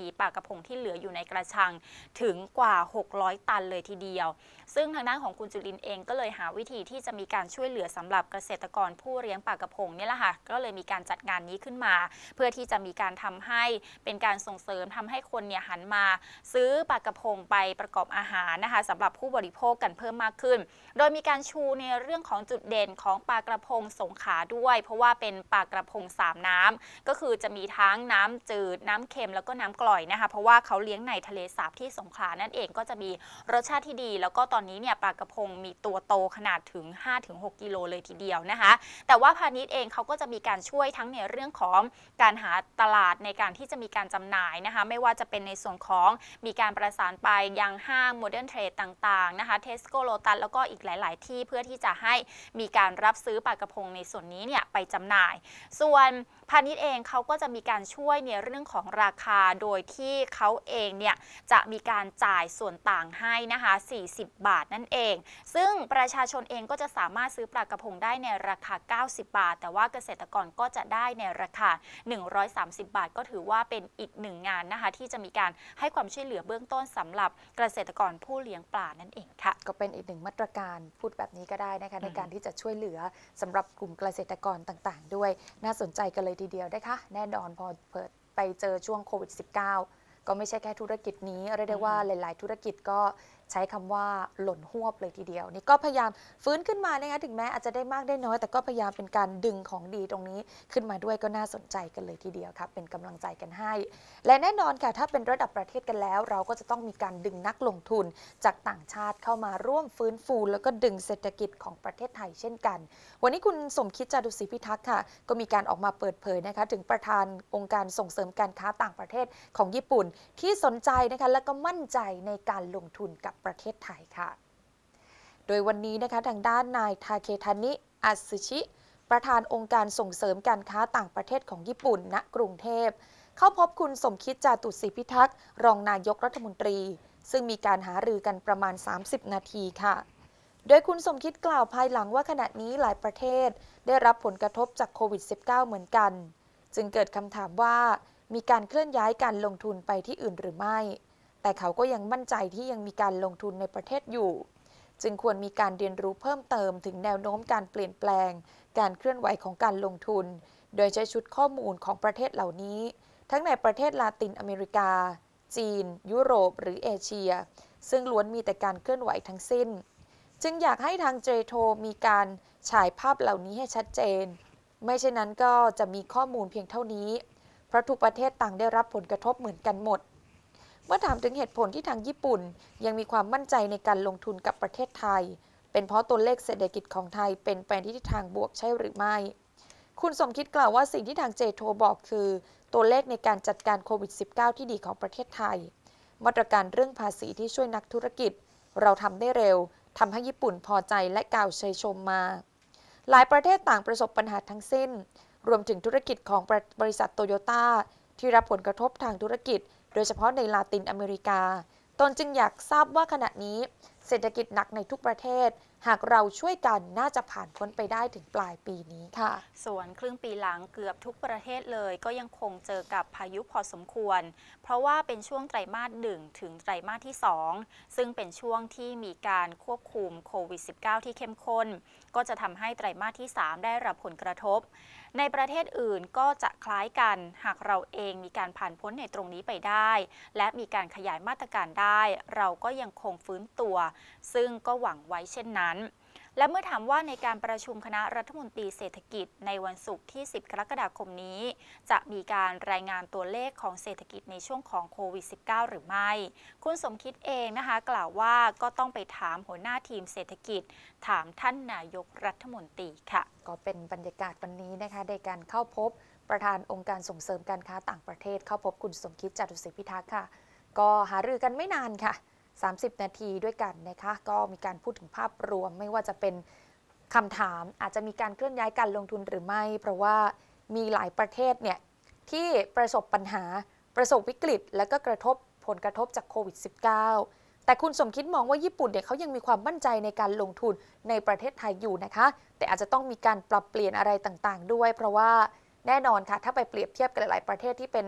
ระพงที่เหลืออยู่ในกระชังถึงกว่าหกร้อยตันเลยทีเดียวซึ่งทางด้านของคุณจุลินทร์เองก็เลยหาวิธีที่จะมีการช่วยเหลือสำหรับเกษตรกรผู้เลี้ยงปลากระพงนี่แหละค่ะก็เลยมีการจัดงานนี้ขึ้นมาเพื่อที่จะมีการทำให้เป็นการส่งเสริมทำให้คนเนี่ยหันมาซื้อปลากระพงไปประกอบอาหารนะคะสำหรับผู้บริโภคกันเพิ่มมากขึ้นโดยมีการชูในเรื่องของจุดเด่นของปลากระพงสงขลาด้วยเพราะว่าเป็นปลากระพงสามน้ำก็คือจะมีทั้งน้ำจืดน้ำเค็มแล้วก็น้ำกร่อยนะคะเพราะว่าเขาเลี้ยงในทะเลสาบที่สงขลานั่นเองก็จะมีรสชาติที่ดีแล้วก็ตอนนี้เนี่ยปลากระพงมีตัวโตขนาดถึง ห้าถึงหก กิโลเลยทีเดียวนะคะแต่ว่าพาณิชย์เองเขาก็จะมีการช่วยทั้งในเรื่องของการหาตลาดในการที่จะมีการจำหน่ายนะคะไม่ว่าจะเป็นในส่วนของมีการประสานไปยังห้างโมเดิร์นเทรดต่างๆนะคะเทสโก้โลตัสแล้วก็อีกหลายๆที่เพื่อที่จะให้มีการรับซื้อปลากระพงในส่วนนี้เนี่ยไปจำหน่ายส่วนพาณิชย์เองเขาก็จะมีการช่วยในเรื่องของราคาโดยที่เขาเองเนี่ยจะมีการจ่ายส่วนต่างให้นะคะสี่สิบบาทนั่นเองซึ่งประชาชนเองก็จะสามารถซื้อปลากระพงได้ในราคาเก้าสิบบาทแต่ว่าเกษตรกรก็จะได้ในราคาหนึ่งร้อยสามสิบบาทก็ถือว่าเป็นอีกหนึ่งงานนะคะที่จะมีการให้ความช่วยเหลือเบื้องต้นสำหรับเกษตรกรผู้เลี้ยงปลานั่นเองค่ะก็เป็นอีกหนึ่งมาตรการพูดแบบนี้ก็ได้นะคะในการที่จะช่วยเหลือสำหรับกลุ่มเกษตรกรต่างๆด้วยน่าสนใจกันเลยทีเดียวนะคะแน่นอนพอเปิดไปเจอช่วงโควิด สิบเก้า ก็ไม่ใช่แค่ธุรกิจนี้เรียกได้ว่าหลายๆธุรกิจก็ใช้คำว่าหล่นหวบเลยทีเดียวนี่ก็พยายามฟื้นขึ้นมานะคะถึงแม้อาจจะได้มากได้น้อยแต่ก็พยายามเป็นการดึงของดีตรงนี้ขึ้นมาด้วยก็น่าสนใจกันเลยทีเดียวครับเป็นกำลังใจกันให้และแน่นอนค่ะถ้าเป็นระดับประเทศกันแล้วเราก็จะต้องมีการดึงนักลงทุนจากต่างชาติเข้ามาร่วมฟื้นฟูแล้วก็ดึงเศรษฐกิจของประเทศไทยเช่นกันวันนี้คุณสมคิดจารุศรีพิทักษ์ค่ะก็มีการออกมาเปิดเผยนะคะถึงประธานองค์การส่งเสริมการค้าต่างประเทศของญี่ปุ่นที่สนใจนะคะและก็มั่นใจในการลงทุนกับประเทศไทยค่ะโดยวันนี้นะคะทางด้านนายทาเคทานิอัตสึชิ ประธานองค์การส่งเสริมการค้าต่างประเทศของญี่ปุ่นณกรุงเทพเข้าพบคุณสมคิดจาตุศรีพิทักษ์รองนายกรัฐมนตรีซึ่งมีการหารือกันประมาณสามสิบนาทีค่ะโดยคุณสมคิดกล่าวภายหลังว่าขณะนี้หลายประเทศได้รับผลกระทบจากโควิด สิบเก้า เหมือนกันจึงเกิดคำถามว่ามีการเคลื่อนย้ายการลงทุนไปที่อื่นหรือไม่แต่เขาก็ยังมั่นใจที่ยังมีการลงทุนในประเทศอยู่จึงควรมีการเรียนรู้เพิ่มเติมถึงแนวโน้มการเปลี่ยนแปลงการเคลื่อนไหวของการลงทุนโดยใช้ชุดข้อมูลของประเทศเหล่านี้ทั้งในประเทศลาตินอเมริกาจีนยุโรปหรือเอเชียซึ่งล้วนมีแต่การเคลื่อนไหวทั้งสิ้นจึงอยากให้ทางเจโทมีการฉายภาพเหล่านี้ให้ชัดเจนไม่เช่นนั้นก็จะมีข้อมูลเพียงเท่านี้เพราะทุกประเทศต่างได้รับผลกระทบเหมือนกันหมดเมื่อถามถึงเหตุผลที่ทางญี่ปุ่นยังมีความมั่นใจในการลงทุนกับประเทศไทยเป็นเพราะตัวเลขเศรษฐกิจของไทยเป็นไปในทิศทางบวกใช่หรือไม่คุณสมคิดกล่าวว่าสิ่งที่ทางเจโทบอกคือตัวเลขในการจัดการโควิด สิบเก้า ที่ดีของประเทศไทยมาตรการเรื่องภาษีที่ช่วยนักธุรกิจเราทำได้เร็วทำให้ญี่ปุ่นพอใจและกล่าวเชยชมมาหลายประเทศต่างประสบปัญหาทั้งสิ้นรวมถึงธุรกิจของบริษัทโตโยต้าที่รับผลกระทบทางธุรกิจโดยเฉพาะในลาตินอเมริกาตนจึงอยากทราบว่าขณะนี้เศรษฐกิจหนักในทุกประเทศหากเราช่วยกันน่าจะผ่านพ้นไปได้ถึงปลายปีนี้ค่ะส่วนครึ่งปีหลังเกือบทุกประเทศเลยก็ยังคงเจอกับพายุพอสมควรเพราะว่าเป็นช่วงไตรมาสหนึ่งถึงไตรมาสที่สองซึ่งเป็นช่วงที่มีการควบคุมโควิด สิบเก้า ที่เข้มข้นก็จะทำให้ไตรมาสที่สามได้รับผลกระทบในประเทศอื่นก็จะคล้ายกันหากเราเองมีการผ่านพ้นในตรงนี้ไปได้และมีการขยายมาตรการได้เราก็ยังคงฟื้นตัวซึ่งก็หวังไว้เช่นนั้นและเมื่อถามว่าในการประชุมคณะรัฐมนตรีเศรษฐกิจในวันศุกร์ที่สิบกรกฎาคมนี้จะมีการรายงานตัวเลขของเศรษฐกิจในช่วงของโควิด สิบเก้า หรือไม่คุณสมคิดเองนะคะกล่าวว่าก็ต้องไปถามหัวหน้าทีมเศรษฐกิจถามท่านนายกรัฐมนตรีค่ะก็เป็นบรรยากาศวันนี้นะคะในการเข้าพบประธานองค์การส่งเสริมการค้าต่างประเทศเข้าพบคุณสมคิดจารุศรีพิทักษ์ค่ะก็หารือกันไม่นานค่ะสามสิบนาทีด้วยกันนะคะก็มีการพูดถึงภาพรวมไม่ว่าจะเป็นคำถามอาจจะมีการเคลื่อนย้ายการลงทุนหรือไม่เพราะว่ามีหลายประเทศเนี่ยที่ประสบปัญหาประสบวิกฤตและก็กระทบผลกระทบจากโควิด สิบเก้า แต่คุณสมคิดมองว่าญี่ปุ่นเนี่ยเขายังมีความมั่นใจในการลงทุนในประเทศไทยอยู่นะคะแต่อาจจะต้องมีการปรับเปลี่ยนอะไรต่างๆด้วยเพราะว่าแน่นอนค่ะถ้าไปเปรียบเทียบกับหลายๆประเทศที่เป็น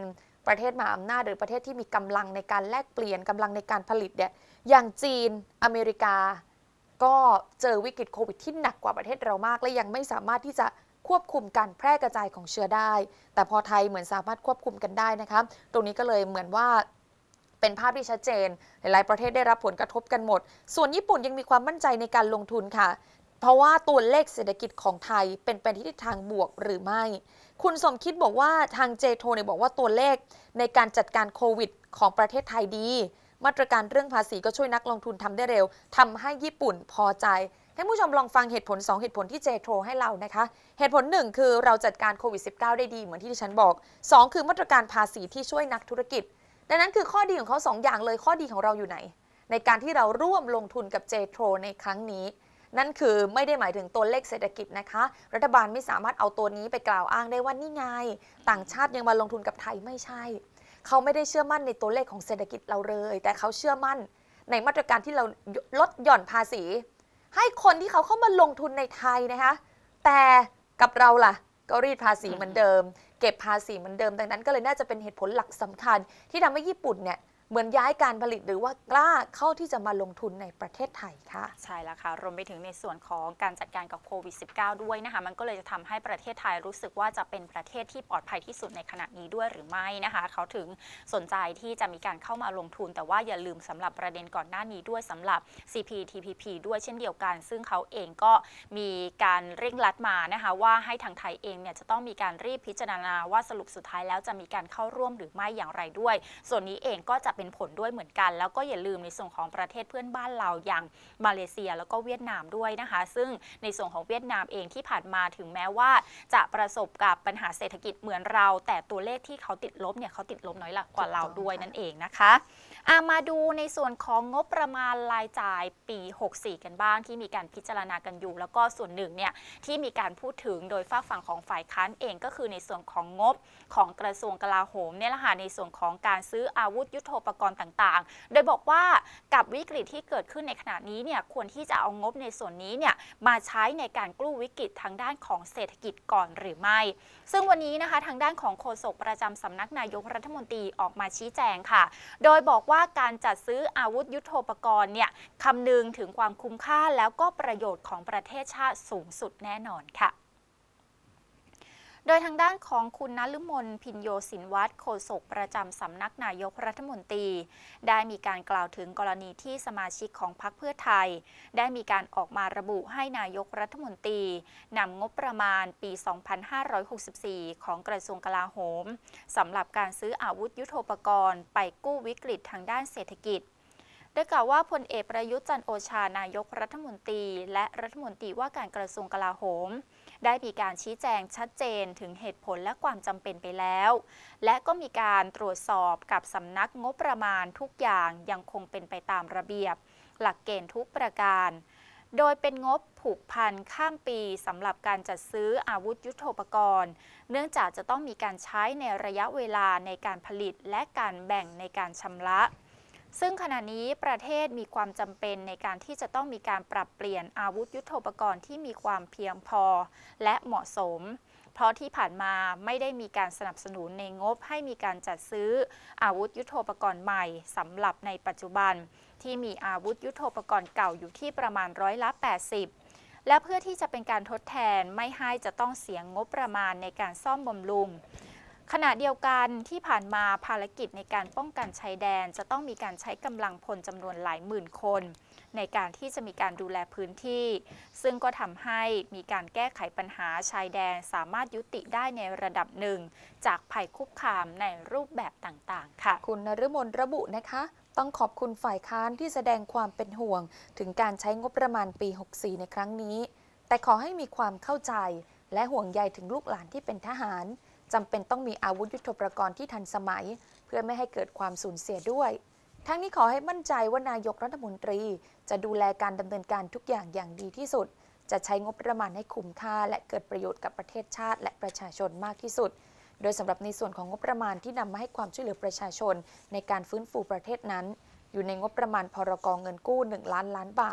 ประเทศมหาอำนาจหรือประเทศที่มีกำลังในการแลกเปลี่ยนกำลังในการผลิตเนี่ยอย่างจีนอเมริกาก็เจอวิกฤตโควิดที่หนักกว่าประเทศเรามากและยังไม่สามารถที่จะควบคุมการแพร่กระจายของเชื้อได้แต่พอไทยเหมือนสามารถควบคุมกันได้นะคะตรงนี้ก็เลยเหมือนว่าเป็นภาพที่ชัดเจนหลายๆประเทศได้รับผลกระทบกันหมดส่วนญี่ปุ่นยังมีความมั่นใจในการลงทุนค่ะเพราะว่าตัวเลขเศรษฐกิจของไทยเป็นไปในทิศทางบวกหรือไม่คุณสมคิดบอกว่าทางเจโทเนี่ยบอกว่าตัวเลขในการจัดการโควิดของประเทศไทยดีมาตรการเรื่องภาษีก็ช่วยนักลงทุนทำได้เร็วทำให้ญี่ปุ่นพอใจท่านผู้ชมลองฟังเหตุผลสองเหตุผลที่เจโทให้เรานะคะเหตุผลหนึ่งคือเราจัดการโควิด สิบเก้า ได้ดีเหมือนที่ดิฉันบอกสองคือมาตรการภาษีที่ช่วยนักธุรกิจดังนั้นคือข้อดีของเขาสองอย่างเลยข้อดีของเราอยู่ไหนในการที่เราร่วมลงทุนกับเจโทในครั้งนี้นั่นคือไม่ได้หมายถึงตัวเลขเศรษฐกิจนะคะรัฐบาลไม่สามารถเอาตัวนี้ไปกล่าวอ้างได้ว่านี่ไงต่างชาติยังมาลงทุนกับไทยไม่ใช่เขาไม่ได้เชื่อมั่นในตัวเลขของเศรษฐกิจเราเลยแต่เขาเชื่อมั่นในมาตรการที่เราลดหย่อนภาษีให้คนที่เขาเข้ามาลงทุนในไทยนะคะแต่กับเราล่ะก็รีดภาษีเหมือนเดิมเก็บภาษีเหมือนเดิมดังนั้นก็เลยน่าจะเป็นเหตุผลหลักสำคัญที่ทำให้ญี่ปุ่นเนี่ยเหมือนย้ายการผลิตหรือว่ากล้าเข้าที่จะมาลงทุนในประเทศไทยค่ะใช่แล้วค่ะรวมไปถึงในส่วนของการจัดการกับโควิด สิบเก้า ด้วยนะคะมันก็เลยจะทำให้ประเทศไทยรู้สึกว่าจะเป็นประเทศที่ปลอดภัยที่สุดในขณะนี้ด้วยหรือไม่นะคะเขาถึงสนใจที่จะมีการเข้ามาลงทุนแต่ว่าอย่าลืมสำหรับประเด็นก่อนหน้านี้ด้วยสำหรับ ซี พี ที พี พี ด้วยเช่นเดียวกันซึ่งเขาเองก็มีการเร่งรัดมานะคะว่าให้ทางไทยเองเนี่ยจะต้องมีการรีบพิจารณาว่าสรุปสุดท้ายแล้วจะมีการเข้าร่วมหรือไม่อย่างไรด้วยส่วนนี้เองก็จะเป็นผลด้วยเหมือนกันแล้วก็อย่าลืมในส่วนของประเทศเพื่อนบ้านเราอย่างมาเลเซียแล้วก็เวียดนามด้วยนะคะซึ่งในส่วนของเวียดนามเองที่ผ่านมาถึงแม้ว่าจะประสบกับปัญหาเศรษฐกิจเหมือนเราแต่ตัวเลขที่เขาติดลบเนี่ยเขาติดลบน้อยกว่าเราด้วยนั่นเองนะคะอามาดูในส่วนของงบประมาณรายจ่ายปีหกสี่กันบ้างที่มีการพิจารณากันอยู่แล้วก็ส่วนหนึ่งเนี่ยที่มีการพูดถึงโดยฝากฝั่งของฝ่ายค้านเองก็คือในส่วนของงบของกระทรวงกลาโหมเนี่ยแหละค่ะในส่วนของการซื้ออาวุธยุทโธปกรณ์ต่างๆโดยบอกว่ากับวิกฤตที่เกิดขึ้นในขณะนี้เนี่ยควรที่จะเอางบในส่วนนี้เนี่ยมาใช้ในการกู้วิกฤตทางด้านของเศรษฐกิจก่อนหรือไม่ซึ่งวันนี้นะคะทางด้านของโฆษกประจำสำนักนายกรัฐมนตรีออกมาชี้แจงค่ะโดยบอกว่าการจัดซื้ออาวุธยุทโธปกรณ์เนี่ยคำนึงถึงความคุ้มค่าแล้วก็ประโยชน์ของประเทศชาติสูงสุดแน่นอนค่ะโดยทางด้านของคุณนฤมลพินโยสินวัตรโฆษกประจำสำนักนายกรัฐมนตรีได้มีการกล่าวถึงกรณีที่สมาชิกของพรรคเพื่อไทยได้มีการออกมาระบุให้นายกรัฐมนตรีนำงบประมาณปี สองพันห้าร้อยหกสิบสี่ ของกระทรวงกลาโหมสำหรับการซื้ออาวุธยุทโธปกรณ์ไปกู้วิกฤตทางด้านเศรษฐกิจโดยกล่าวว่าพลเอกประยุทธ์จันทร์โอชานายกรัฐมนตรีและรัฐมนตรีว่าการกระทรวงกลาโหมได้มีการชี้แจงชัดเจนถึงเหตุผลและความจำเป็นไปแล้วและก็มีการตรวจสอบกับสำนักงบประมาณทุกอย่างยังคงเป็นไปตามระเบียบหลักเกณฑ์ทุกประการโดยเป็นงบผูกพันข้ามปีสำหรับการจัดซื้ออาวุธยุทโธปกรณ์เนื่องจากจะต้องมีการใช้ในระยะเวลาในการผลิตและการแบ่งในการชำระซึ่งขณะนี้ประเทศมีความจำเป็นในการที่จะต้องมีการปรับเปลี่ยนอาวุธยุทโธปกรณ์ที่มีความเพียงพอและเหมาะสมเพราะที่ผ่านมาไม่ได้มีการสนับสนุนในงบให้มีการจัดซื้ออาวุธยุทโธปกรณ์ใหม่สำหรับในปัจจุบันที่มีอาวุธยุทโธปกรณ์เก่าอยู่ที่ประมาณร้อยละแปดสิบและเพื่อที่จะเป็นการทดแทนไม่ให้จะต้องเสียงบประมาณในการซ่อมบำรุงขณะเดียวกันที่ผ่านมาภารกิจในการป้องกันชายแดนจะต้องมีการใช้กำลังพลจำนวนหลายหมื่นคนในการที่จะมีการดูแลพื้นที่ซึ่งก็ทำให้มีการแก้ไขปัญหาชายแดนสามารถยุติได้ในระดับหนึ่งจากภัยคุกคามในรูปแบบต่างๆค่ะคุณนฤมลระบุนะคะต้องขอบคุณฝ่ายค้านที่แสดงความเป็นห่วงถึงการใช้งบประมาณปีหกสี่ในครั้งนี้แต่ขอให้มีความเข้าใจและห่วงใยถึงลูกหลานที่เป็นทหารจำเป็นต้องมีอาวุธยุทโธปกรณ์ที่ทันสมัยเพื่อไม่ให้เกิดความสูญเสียด้วยทั้งนี้ขอให้มั่นใจว่านายกรัฐมนตรีจะดูแลการดำเนินการทุกอย่างอย่างดีที่สุดจะใช้งบประมาณให้คุ้มค่าและเกิดประโยชน์กับประเทศชาติและประชาชนมากที่สุดโดยสำหรับในส่วนของงบประมาณที่นำมาให้ความช่วยเหลือประชาชนในการฟื้นฟูประเทศนั้นอยู่ในงบประมาณพรก.เงินกู้หนึ่งล้านล้านบาท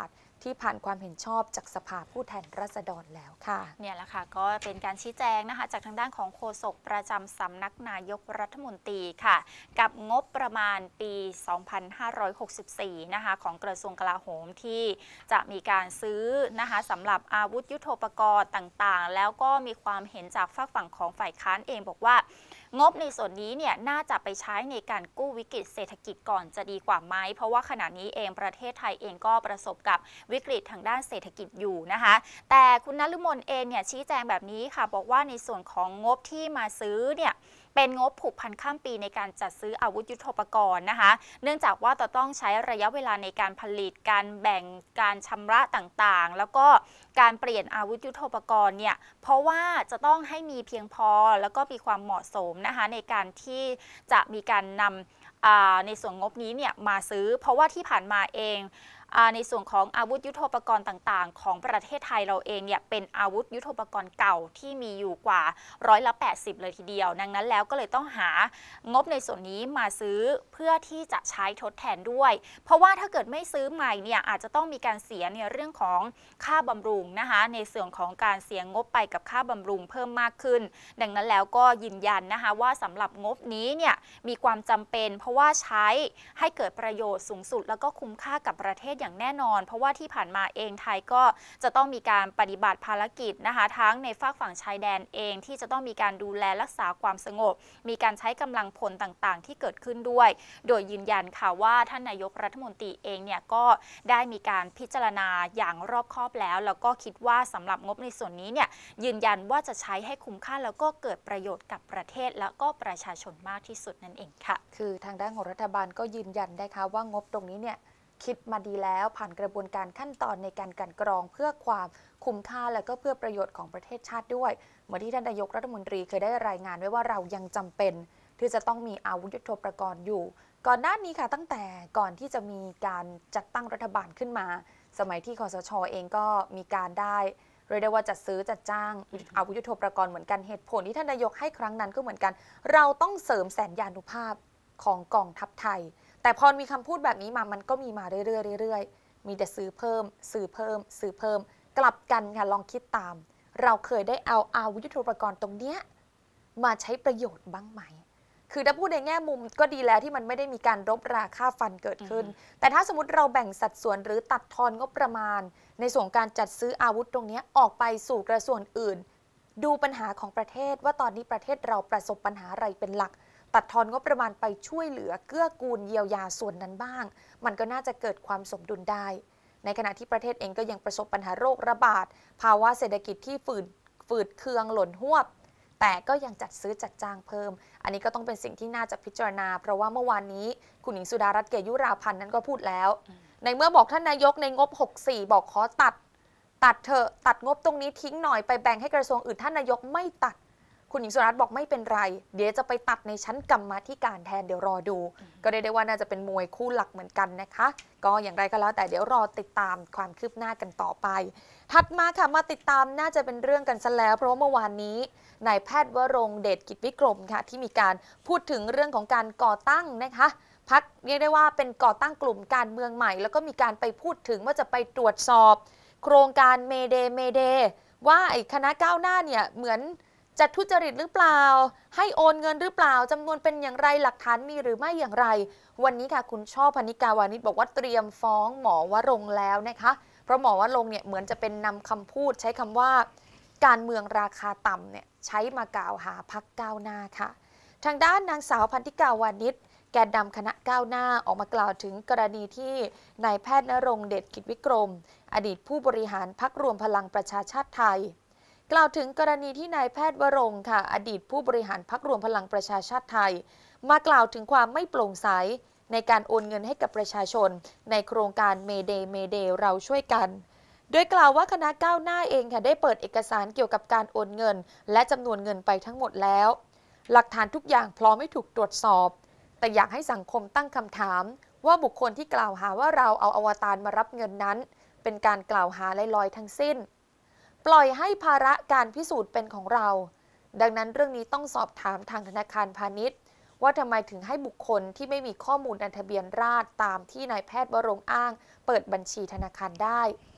ที่ผ่านความเห็นชอบจากสภาผู้แทนราษฎรแล้วค่ะเนี่ยแหละค่ะก็เป็นการชี้แจงนะคะจากทางด้านของโฆษกประจำสำนักนายกรัฐมนตรีค่ะกับงบประมาณปี สองพันห้าร้อยหกสิบสี่ นะคะของกระทรวงกลาโหมที่จะมีการซื้อนะคะสำหรับอาวุธยุทโธปกรณ์ต่างๆแล้วก็มีความเห็นจากฝั่งฝั่งของฝ่ายค้านเองบอกว่างบในส่วนนี้เนี่ยน่าจะไปใช้ในการกู้วิกฤตเศรษฐกิจก่อนจะดีกว่าไหมเพราะว่าขณะนี้เองประเทศไทยเองก็ประสบกับวิกฤตทางด้านเศรษฐกิจอยู่นะคะแต่คุณนฤมลเองเนี่ยชี้แจงแบบนี้ค่ะบอกว่าในส่วนของงบที่มาซื้อเนี่ยเป็นงบผูกพันข้ามปีในการจัดซื้ออาวุธยุทโธปกรณ์นะคะเนื่องจากว่าจะต้องใช้ระยะเวลาในการผลิตการแบ่งการชำระต่างๆแล้วก็การเปลี่ยนอาวุธยุทโธปกรณ์เนี่ยเพราะว่าจะต้องให้มีเพียงพอแล้วก็มีความเหมาะสมนะคะในการที่จะมีการนำในส่วนงบนี้เนี่ยมาซื้อเพราะว่าที่ผ่านมาเองในส่วนของอาวุธยุทโธปกรณ์ต่างๆของประเทศไทยเราเองเนี่ยเป็นอาวุธยุทโธปกรณ์เก่าที่มีอยู่กว่าร้อยละแปดสิบเลยทีเดียวดังนั้นแล้วก็เลยต้องหางบในส่วนนี้มาซื้อเพื่อที่จะใช้ทดแทนด้วยเพราะว่าถ้าเกิดไม่ซื้อใหม่เนี่ยอาจจะต้องมีการเสียในเรื่องของค่าบำรุงนะคะในส่วนของการเสียงบไปกับค่าบำรุงเพิ่มมากขึ้นดังนั้นแล้วก็ยืนยันนะคะว่าสำหรับงบนี้เนี่ยมีความจำเป็นเพราะว่าใช้ให้เกิดประโยชน์สูงสุดแล้วก็คุ้มค่ากับประเทศอย่างแน่นอนเพราะว่าที่ผ่านมาเองไทยก็จะต้องมีการปฏิบัติภารกิจนะคะทั้งในฝากฝั่งชายแดนเองที่จะต้องมีการดูแลรักษาความสงบมีการใช้กำลังพลต่างๆที่เกิดขึ้นด้วยโดยยืนยันค่ะว่าท่านนายกรัฐมนตรีเองเนี่ยก็ได้มีการพิจารณาอย่างรอบคอบแล้วแล้วก็คิดว่าสำหรับงบในส่วนนี้เนี่ยยืนยันว่าจะใช้ให้คุ้มค่าแล้วก็เกิดประโยชน์กับประเทศแล้วก็ประชาชนมากที่สุดนั่นเองค่ะคือทางด้านของรัฐบาลก็ยืนยันนะคะว่างบตรงนี้เนี่ยคิดมาดีแล้วผ่านกระบวนการขั้นตอนในการกลั่นกรองเพื่อความคุ้มค่าและก็เพื่อประโยชน์ของประเทศชาติด้วยเหมือนที่ท่านนายกรัฐมนตรีเคยได้รายงานไว้ว่าเรายังจำเป็นที่จะต้องมีอาวุธยุทโธปกรณ์อยู่ก่อนหน้านี้ค่ะตั้งแต่ก่อนที่จะมีการจัดตั้งรัฐบาลขึ้นมาสมัยที่คสช.เองก็มีการได้เรียกได้ว่าจัดซื้อจัดจ้างอาวุธยุทโธปกรณ์เหมือนกันเหตุผลที่ท่านนายกให้ครั้งนั้นก็เหมือนกันเราต้องเสริมแสนยานุภาพของกองทัพไทยแต่พอมีคำพูดแบบนี้มามันก็มีมาเรื่อยๆเรื่อยๆมีแต่ซื้อเพิ่มซื้อเพิ่มซื้อเพิ่มกลับกันค่ะลองคิดตามเราเคยได้เอาอาวุธยุทโธปกรณ์ตรงเนี้ยมาใช้ประโยชน์บ้างไหมคือถ้าพูดในแง่มุมก็ดีแล้วที่มันไม่ได้มีการรบราค่าฟันเกิดขึ้นแต่ถ้าสมมติเราแบ่งสัดส่วนหรือตัดทอนงบประมาณในส่วนการจัดซื้ออาวุธตรงนี้ออกไปสู่กระทรวงอื่นดูปัญหาของประเทศว่าตอนนี้ประเทศเราประสบปัญหาอะไรเป็นหลักตัดทอนงบประมาณไปช่วยเหลือเกื้อกูลเยียวยาส่วนนั้นบ้างมันก็น่าจะเกิดความสมดุลได้ในขณะที่ประเทศเองก็ยังประสบปัญหาโรคระบาดภาวะเศรษฐกิจที่ฝืดฝืดเคืองหล่นหวบแต่ก็ยังจัดซื้อจัดจ้างเพิ่มอันนี้ก็ต้องเป็นสิ่งที่น่าจะพิจารณาเพราะว่าเมื่อวานนี้คุณหญิงสุดารัตน์เกยุราพันธ์นั้นก็พูดแล้วในเมื่อบอกท่านนายกในงบหกสิบสี่บอกขอตัดตัดเถอะตัดงบตรงนี้ทิ้งหน่อยไปแบ่งให้กระทรวงอื่นท่านนายกไม่ตัดคุณหญิงสุดารัตน์บอกไม่เป็นไรเดี๋ยวจะไปตัดในชั้นกรรมาธิการแทนเดี๋ยวรอดูก็ได้ได้ว่าน่าจะเป็นมวยคู่หลักเหมือนกันนะคะก็อย่างไรก็แล้วแต่เดี๋ยวรอติดตามความคืบหน้ากันต่อไปถัดมาค่ะมาติดตามน่าจะเป็นเรื่องกันซะแล้วเพราะว่าเมื่อวานนี้นายแพทย์วรงค์เดชกิจวิกรมค่ะที่มีการพูดถึงเรื่องของการก่อตั้งนะคะพรรคเรียกได้ว่าเป็นก่อตั้งกลุ่มการเมืองใหม่แล้วก็มีการไปพูดถึงว่าจะไปตรวจสอบโครงการเมเดเมเดว่าไอ้คณะก้าวหน้าเนี่ยเหมือนจะทุจริตหรือเปล่าให้โอนเงินหรือเปล่าจำนวนเป็นอย่างไรหลักฐานมีหรือไม่อย่างไรวันนี้ค่ะคุณช่อพนิกาวานิชบอกว่าเตรียมฟ้องหมอวรงค์แล้วนะคะเพราะหมอวรงค์เนี่ยเหมือนจะเป็นนำคำพูดใช้คำว่าการเมืองราคาต่ำเนี่ยใช้มากล่าวหาพรรคก้าวหน้าค่ะทางด้านนางสาวพันธิกาวานิชแกนนำคณะก้าวหน้าออกมากล่าวถึงกรณีที่นายแพทย์ณรงค์เดชกิจวิกรมอดีตผู้บริหารพรรครวมพลังประชาชาติไทยกล่าวถึงกรณีที่นายแพทย์วรงค์ค่ะอดีตผู้บริหารพรรครวมพลังประชาชาติไทยมากล่าวถึงความไม่โปร่งใสในการโอนเงินให้กับประชาชนในโครงการเมเดเมเดเราช่วยกันโดยกล่าวว่าคณะก้าวหน้าเองค่ะได้เปิดเอกสารเกี่ยวกับการโอนเงินและจำนวนเงินไปทั้งหมดแล้วหลักฐานทุกอย่างพร้อมให้ถูกตรวจสอบแต่อยากให้สังคมตั้งคำถามว่าบุคคลที่กล่าวหาว่าเราเอาอวตารมารับเงินนั้นเป็นการกล่าวหาลอยๆทั้งสิ้นปล่อยให้ภาระการพิสูจน์เป็นของเราดังนั้นเรื่องนี้ต้องสอบถามทางธนาคารพาณิชย์ว่าทำไมถึงให้บุคคลที่ไม่มีข้อมูลในทะเบียนราษฎร์ตามที่นายแพทย์วรงค์อ้างเปิดบัญชีธนาคารได้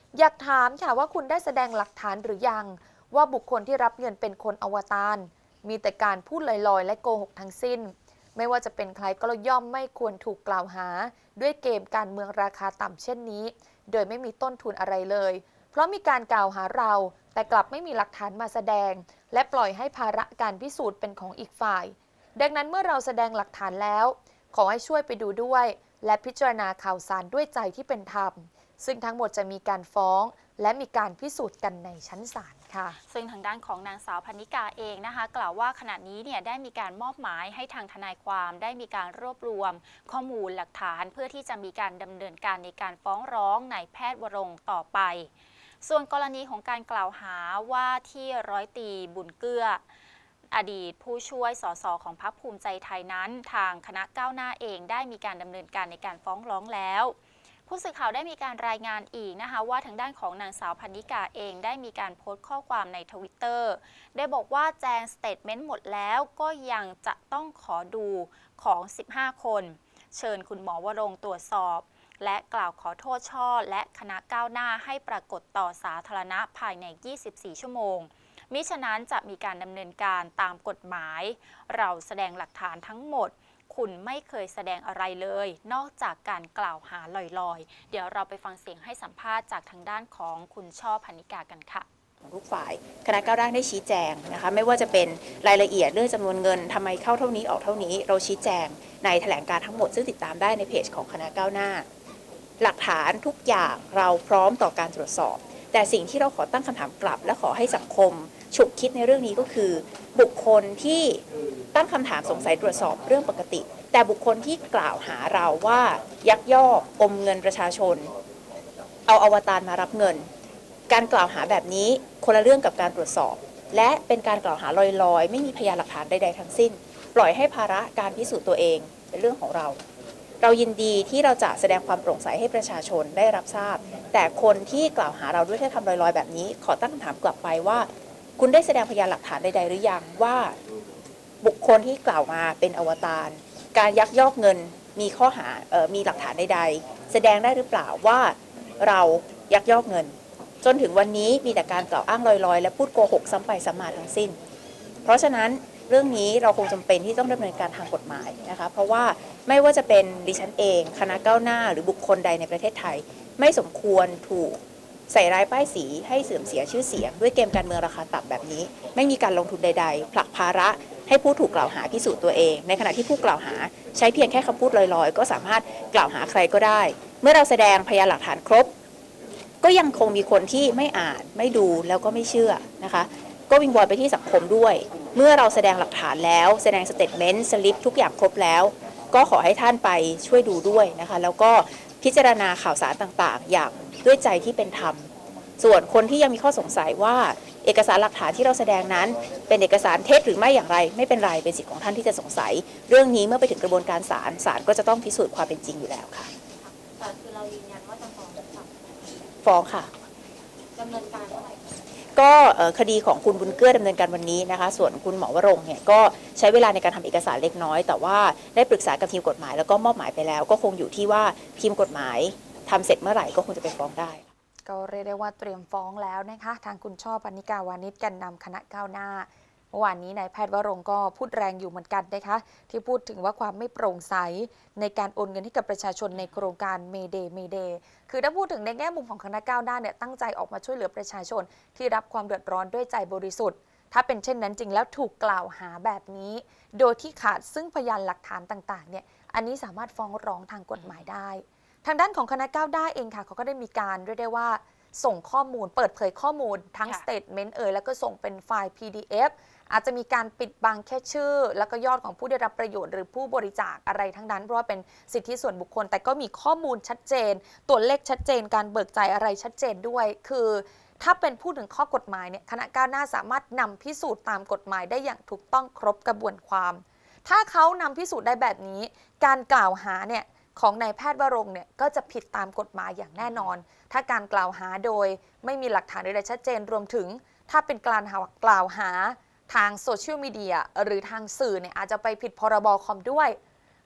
อยากถามค่ะว่าคุณได้แสดงหลักฐานหรือยังว่าบุคคลที่รับเงินเป็นคนอวตารมีแต่การพูดลอยๆและโกหกทั้งสิ้นไม่ว่าจะเป็นใครก็ย่อมไม่ควรถูกกล่าวหาด้วยเกมการเมืองราคาต่ำเช่นนี้โดยไม่มีต้นทุนอะไรเลยเพราะมีการกล่าวหาเราแต่กลับไม่มีหลักฐานมาแสดงและปล่อยให้ภาระการพิสูจน์เป็นของอีกฝ่ายดังนั้นเมื่อเราแสดงหลักฐานแล้วขอให้ช่วยไปดูด้วยและพิจารณาข่าวสารด้วยใจที่เป็นธรรมซึ่งทั้งหมดจะมีการฟ้องและมีการพิสูจน์กันในชั้นศาลค่ะซึ่งทางด้านของนางสาวพนิกาเองนะคะกล่าวว่าขณะนี้เนี่ยได้มีการมอบหมายให้ทางทนายความได้มีการรวบรวมข้อมูลหลักฐานเพื่อที่จะมีการดำเนินการในการฟ้องร้องนายแพทย์วรงค์ต่อไปส่วนกรณีของการกล่าวหาว่าที่ร้อยตรีบุญเกื้ออดีตผู้ช่วยสสของพรรคภูมิใจไทยนั้นทางคณะก้าวหน้าเองได้มีการดำเนินการในการฟ้องร้องแล้วผู้สื่อข่าวได้มีการรายงานอีกนะคะว่าทางด้านของนางสาวพนิกาเองได้มีการโพสต์ข้อความในทวิตเตอร์ได้บอกว่าแจงสเตทเมนต์หมดแล้วก็ยังจะต้องขอดูของสิบห้าคนเชิญคุณหมอวรงค์ตรวจสอบและกล่าวขอโทษช่อและคณะก้าวหน้าให้ปรากฏต่อสาธารณะภายในยี่สิบสี่ชั่วโมงมิฉะนั้นจะมีการดำเนินการตามกฎหมายเราแสดงหลักฐานทั้งหมดคุณไม่เคยแสดงอะไรเลยนอกจากการกล่าวหาลอยๆเดี๋ยวเราไปฟังเสียงให้สัมภาษณ์จากทางด้านของคุณช่อพนิกากันค่ะของทุกฝ่ายคณะก้าวหน้าได้ชี้แจงนะคะไม่ว่าจะเป็นรายละเอียดเรื่องจำนวนเงินทำไมเข้าเท่านี้ออกเท่านี้เราชี้แจงในแถลงการทั้งหมดซึ่งติดตามได้ในเพจของคณะก้าวหน้าหลักฐานทุกอย่างเราพร้อมต่อการตรวจสอบแต่สิ่งที่เราขอตั้งคำถามกลับและขอให้สังคมฉุกคิดในเรื่องนี้ก็คือบุคคลที่ตั้งคำถามสงสัยตรวจสอบเรื่องปกติแต่บุคคลที่กล่าวหาเราว่ายักยอกอมเงินประชาชนเอาอวตารมารับเงินการกล่าวหาแบบนี้คนละเรื่องกับการตรวจสอบและเป็นการกล่าวหาลอยๆไม่มีพยานหลักฐานใดๆทั้งสิ้นปล่อยให้ภาระการพิสูจน์ตัวเองเป็นเรื่องของเราเรายินดีที่เราจะแสดงความโปร่งใสให้ประชาชนได้รับทราบแต่คนที่กล่าวหาเราด้วยถ้อยคำลอยๆแบบนี้ขอตั้งคำถามกลับไปว่าคุณได้แสดงพยานหลักฐานใดๆหรือยังว่าบุคคลที่กล่าวมาเป็นอวตารการยักยอกเงินมีข้อหาเอ่อมีหลักฐานใดๆแสดงได้หรือเปล่าว่าเรายักยอกเงินจนถึงวันนี้มีแต่การกล่าวอ้างลอยๆและพูดโกหกซ้ำไปซ้ำมาทั้งสิ้นเพราะฉะนั้นเรื่องนี้เราคงจำเป็นที่ต้องดำเนินการทางกฎหมายนะคะเพราะว่าไม่ว่าจะเป็นดิฉันเองคณะก้าวหน้าหรือบุคคลใดในประเทศไทยไม่สมควรถูกใส่ร้ายป้ายสีให้เสื่อมเสียชื่อเสียงด้วยเกมการเมืองราคาต่ำแบบนี้ไม่มีการลงทุนใดๆผลักภาระให้ผู้ถูกกล่าวหาพิสูจน์ตัวเองในขณะที่ผู้กล่าวหาใช้เพียงแค่คำพูดลอยๆก็สามารถกล่าวหาใครก็ได้เมื่อเราแสดงพยานหลักฐานครบก็ยังคงมีคนที่ไม่อ่านไม่ดูแล้วก็ไม่เชื่อนะคะก็วิงวอนไปที่สังคมด้วยเมื่อเราแสดงหลักฐานแล้วแสดงสเตทเมนต์สลิปทุกอย่างครบแล้วก็ขอให้ท่านไปช่วยดูด้วยนะคะแล้วก็พิจารณาข่าวสารต่างๆอย่างด้วยใจที่เป็นธรรมส่วนคนที่ยังมีข้อสงสัยว่าเอกสารหลักฐานที่เราแสดงนั้นเป็นเอกสารเท็จหรือไม่อย่างไรไม่เป็นไรเป็นสิทธิของท่านที่จะสงสัยเรื่องนี้เมื่อไปถึงกระบวนการศาลศาลก็จะต้องพิสูจน์ความเป็นจริงอยู่แล้วค่ะแต่คือเรายืนยันว่าจะฟ้องกลับฟ้องค่ะดำเนินการเมื่อไหร่ก็คดีของคุณบุญเกื้อดำเนินการวันนี้นะคะส่วนคุณหมอวรงค์เนี่ยก็ใช้เวลาในการทำเอกสารเล็กน้อยแต่ว่าได้ปรึกษากับทีมกฎหมายแล้วก็มอบหมายไปแล้วก็คงอยู่ที่ว่าทีมกฎหมายทำเสร็จเมื่อไหร่ก็คงจะไปฟ้องได้ก็เรียกได้ว่าเตรียมฟ้องแล้วนะคะทางคุณช่อพนิกาวานิชแกนนำคณะก้าวหน้าเมื่อวานนี้นายแพทย์วรงค์ก็พูดแรงอยู่เหมือนกันนะคะที่พูดถึงว่าความไม่โปร่งใสในการโอนเงินให้กับประชาชนในโครงการเมเดย์เมเดย์คือถ้าพูดถึงในแง่มุมของคณะก้าวหน้าเนี่ยตั้งใจออกมาช่วยเหลือประชาชนที่รับความเดือดร้อนด้วยใจบริสุทธิ์ถ้าเป็นเช่นนั้นจริงแล้วถูกกล่าวหาแบบนี้โดยที่ขาดซึ่งพยานหลักฐานต่างๆเนี่ยอันนี้สามารถฟ้องร้องทางกฎหมายได้ทางด้านของคณะก้าวหน้าเองค่ะเขาก็ได้มีการเรียกได้ว่าส่งข้อมูลเปิดเผยข้อมูลทั้ง statement เอ่ยแล้วก็ส่งเป็นไฟล์ พี ดี เอฟ อาจจะมีการปิดบังแค่ชื่อแล้วก็ยอดของผู้ได้รับประโยชน์หรือผู้บริจาคอะไรทั้งนั้นเพราะว่าเป็นสิทธิส่วนบุคคลแต่ก็มีข้อมูลชัดเจนตัวเลขชัดเจนการเบิกจ่ายอะไรชัดเจนด้วยคือถ้าเป็นพูดถึงข้อกฎหมายเนี่ยคณะก้าวหน้าสามารถนำพิสูจน์ตามกฎหมายได้อย่างถูกต้องครบกระบวนความถ้าเขานำพิสูจน์ได้แบบนี้การกล่าวหาเนี่ยของนายแพทย์วรงค์เนี่ยก็จะผิดตามกฎหมายอย่างแน่นอนถ้าการกล่าวหาโดยไม่มีหลักฐานใดๆชัดเจนรวมถึงถ้าเป็นการกล่าวหาทางโซเชียลมีเดียหรือทางสื่อเนี่ยอาจจะไปผิดพรบคอมด้วย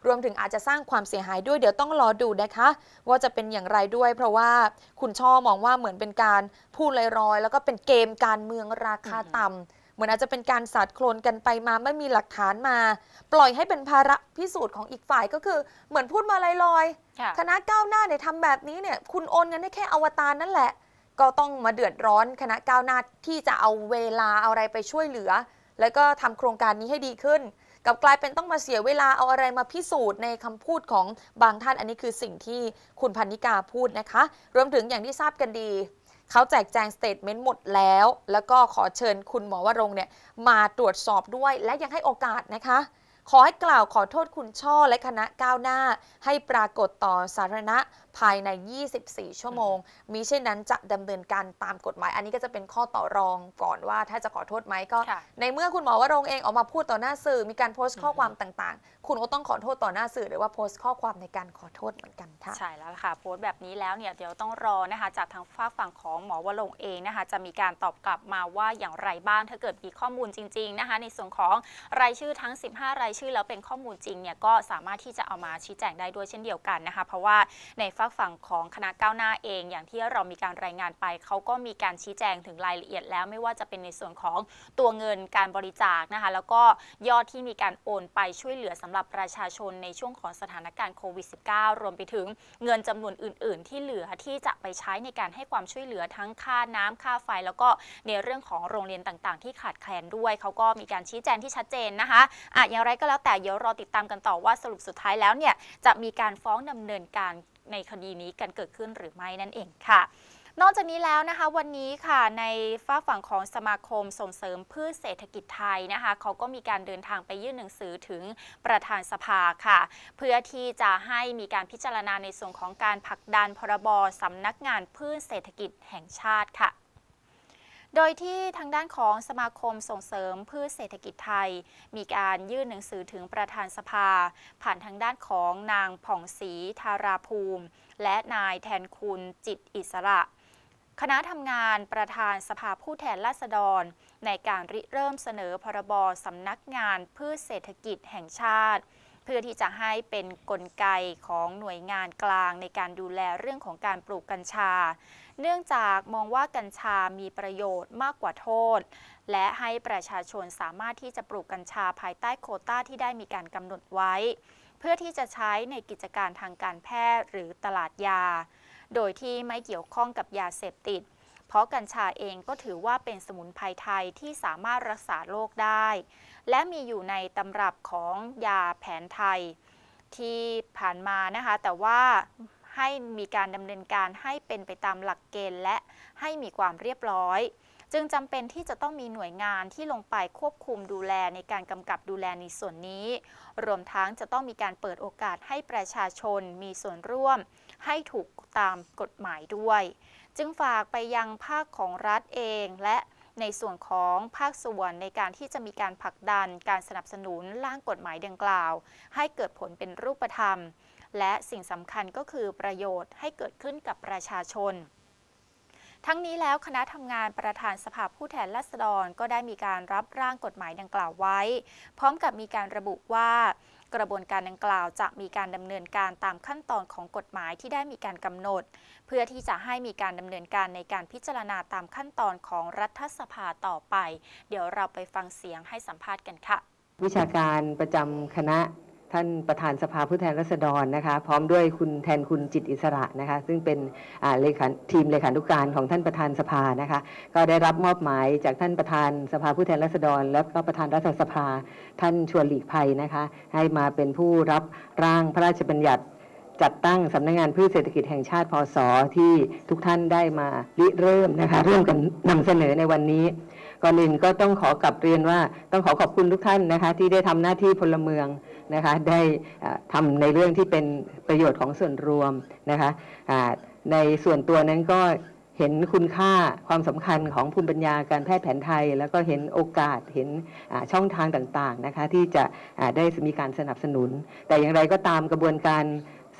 รวมถึงอาจจะสร้างความเสียหายด้วยเดี๋ยวต้องรอดูนะคะว่าจะเป็นอย่างไรด้วยเพราะว่าคุณช่อมองว่าเหมือนเป็นการพูดลอยๆแล้วก็เป็นเกมการเมืองราคาต่ำเหมือนอาจจะเป็นการสาดโคลนกันไปมาไม่มีหลักฐานมาปล่อยให้เป็นภาระพิสูจน์ของอีกฝ่ายก็คือเหมือนพูดมาลอยๆคณะก้าวหน้าเนี่ยทำแบบนี้เนี่ยคุณโอนเงินให้แค่อวตารนั่นแหละก็ต้องมาเดือดร้อนคณะก้าวหน้าที่จะเอาเวลาเอาอะไรไปช่วยเหลือแล้วก็ทำโครงการนี้ให้ดีขึ้นกับกลายเป็นต้องมาเสียเวลาเอาอะไรมาพิสูจน์ในคำพูดของบางท่านอันนี้คือสิ่งที่คุณพันนิกาพูดนะคะรวมถึงอย่างที่ทราบกันดีเขาแจกแจงสเตทเมนต์หมดแล้วแล้วก็ขอเชิญคุณหมอวรงค์เนี่ยมาตรวจสอบด้วยและยังให้โอกาสนะคะขอให้กล่าวขอโทษคุณช่อและคณะก้าวหน้าให้ปรากฏต่อสาธารณะภายในยี่สิบสี่ชั่วโมงมิเช่นนั้นจะดำเนินการตามกฎหมายอันนี้ก็จะเป็นข้อต่อรองก่อนว่าถ้าจะขอโทษไหมก็ในเมื่อคุณหมอวรงค์เองออกมาพูดต่อหน้าสื่อมีการโพสต์ข้อความต่างๆคุณก็ต้องขอโทษต่อหน้าสื่อหรือว่าโพสต์ข้อความในการขอโทษเหมือนกันค่ะใช่แล้วค่ะโพสต์แบบนี้แล้วเนี่ยเดี๋ยวต้องรอนะคะจากทางฝากฝั่งของหมอวรงค์เองนะคะจะมีการตอบกลับมาว่าอย่างไรบ้างถ้าเกิดมีข้อมูลจริงๆนะคะในส่วนของรายชื่อทั้งสิบห้ารายชื่อแล้วเป็นข้อมูลจริงเนี่ยก็สามารถที่จะเอามาชี้แจงได้ด้วยเช่นเดียวกันนะคะเพราะว่าในฝากฝั่งของคณะก้าวหน้าเองอย่างที่เรามีการรายงานไปเขาก็มีการชี้แจงถึงรายละเอียดแล้วไม่ว่าจะเป็นในส่วนของตัวเงินการบริจาคนะคะแล้วก็ยอดที่มีการโอนไปช่วยเหลือสำหรับประชาชนในช่วงของสถานการณ์โควิด สิบเก้า รวมไปถึงเงินจำนวนอื่นๆที่เหลือที่จะไปใช้ในการให้ความช่วยเหลือทั้งค่าน้ำค่าไฟแล้วก็ในเรื่องของโรงเรียนต่างๆที่ขาดแคลนด้วยเขาก็มีการชี้แจงที่ชัดเจนนะคะอ่ะอย่างไรก็แล้วแต่เดี๋ยวรอติดตามกันต่อว่าสรุปสุดท้ายแล้วเนี่ยจะมีการฟ้องดำเนินการในคดีนี้กันเกิดขึ้นหรือไม่นั่นเองค่ะนอกจากนี้แล้วนะคะวันนี้ค่ะในฝ้าฝั่งของสมาคมส่งเสริมพืชเศรษฐกิจไทยนะคะเขาก็มีการเดินทางไปยื่นหนังสือถึงประธานสภาค่ะเพื่อที่จะให้มีการพิจารณาในส่วนของการผลักดันพรบสำนักงานพืชเศรษฐกิจแห่งชาติค่ะโดยที่ทางด้านของสมาคมส่งเสริมพืชเศรษฐกิจไทยมีการยื่นหนังสือถึงประธานสภาผ่านทางด้านของนางผ่องศรีธาราภูมิและนายแทนคุณจิตอิสระคณะทำงานประธานสภาผู้แทนราษฎรในการริเริ่มเสนอพรบสำนักงานพืชเศรษฐกิจแห่งชาติเพื่อที่จะให้เป็นกลไกของหน่วยงานกลางในการดูแลเรื่องของการปลูกกัญชาเนื่องจากมองว่ากัญชามีประโยชน์มากกว่าโทษและให้ประชาชนสามารถที่จะปลูกกัญชาภายใต้โควต้าที่ได้มีการกำหนดไว้เพื่อที่จะใช้ในกิจการทางการแพทย์หรือตลาดยาโดยที่ไม่เกี่ยวข้องกับยาเสพติดเพราะกัญชาเองก็ถือว่าเป็นสมุนไพรไทยที่สามารถรักษาโรคได้และมีอยู่ในตำรับของยาแผนไทยที่ผ่านมานะคะแต่ว่าให้มีการดำเนินการให้เป็นไปตามหลักเกณฑ์และให้มีความเรียบร้อยจึงจำเป็นที่จะต้องมีหน่วยงานที่ลงไปควบคุมดูแลในการกำกับดูแลในส่วนนี้รวมทั้งจะต้องมีการเปิดโอกาสให้ประชาชนมีส่วนร่วมให้ถูกตามกฎหมายด้วยจึงฝากไปยังภาคของรัฐเองและในส่วนของภาคส่วนในการที่จะมีการผลักดันการสนับสนุนร่างกฎหมายดังกล่าวให้เกิดผลเป็นรูปธรรมและสิ่งสำคัญก็คือประโยชน์ให้เกิดขึ้นกับประชาชนทั้งนี้แล้วคณะทำงานประธานสภาผู้แทนราษฎรก็ได้มีการรับร่างกฎหมายดังกล่าวไว้พร้อมกับมีการระบุว่ากระบวนการดังกล่าวจะมีการดำเนินการตามขั้นตอนของกฎหมายที่ได้มีการกำหนดเพื่อที่จะให้มีการดำเนินการในการพิจารณาตามขั้นตอนของรัฐสภาต่อไปเดี๋ยวเราไปฟังเสียงให้สัมภาษณ์กันค่ะวิชาการประจำคณะท่านประธานสภาผู้แทนราษฎรนะคะพร้อมด้วยคุณแทนคุณจิตอิสระนะคะซึ่งเป็นเลขาทีมเลขานุการของท่านประธานสภานะคะก็ได้รับมอบหมายจากท่านประธานสภาผู้แทนราษฎรและก็ประธานรัฐสภาท่านชวนหลีกภัยนะคะให้มาเป็นผู้รับร่างพระราชบัญญัติจัดตั้งสำนักงานพืชเศรษฐกิจแห่งชาติพศที่ทุกท่านได้มาริเริ่มนะคะร่วมกันนำเสนอในวันนี้ก่อนอื่นก็ต้องขอกลับเรียนว่าต้องขอขอบคุณทุกท่านนะคะที่ได้ทำหน้าที่พลเมืองนะคะได้ทำในเรื่องที่เป็นประโยชน์ของส่วนรวมนะคะในส่วนตัวนั้นก็เห็นคุณค่าความสำคัญของภูมิปัญญาการแพทย์แผนไทยแล้วก็เห็นโอกาสเห็นช่องทางต่างๆนะคะที่จะได้มีการสนับสนุนแต่อย่างไรก็ตามกระบวนการส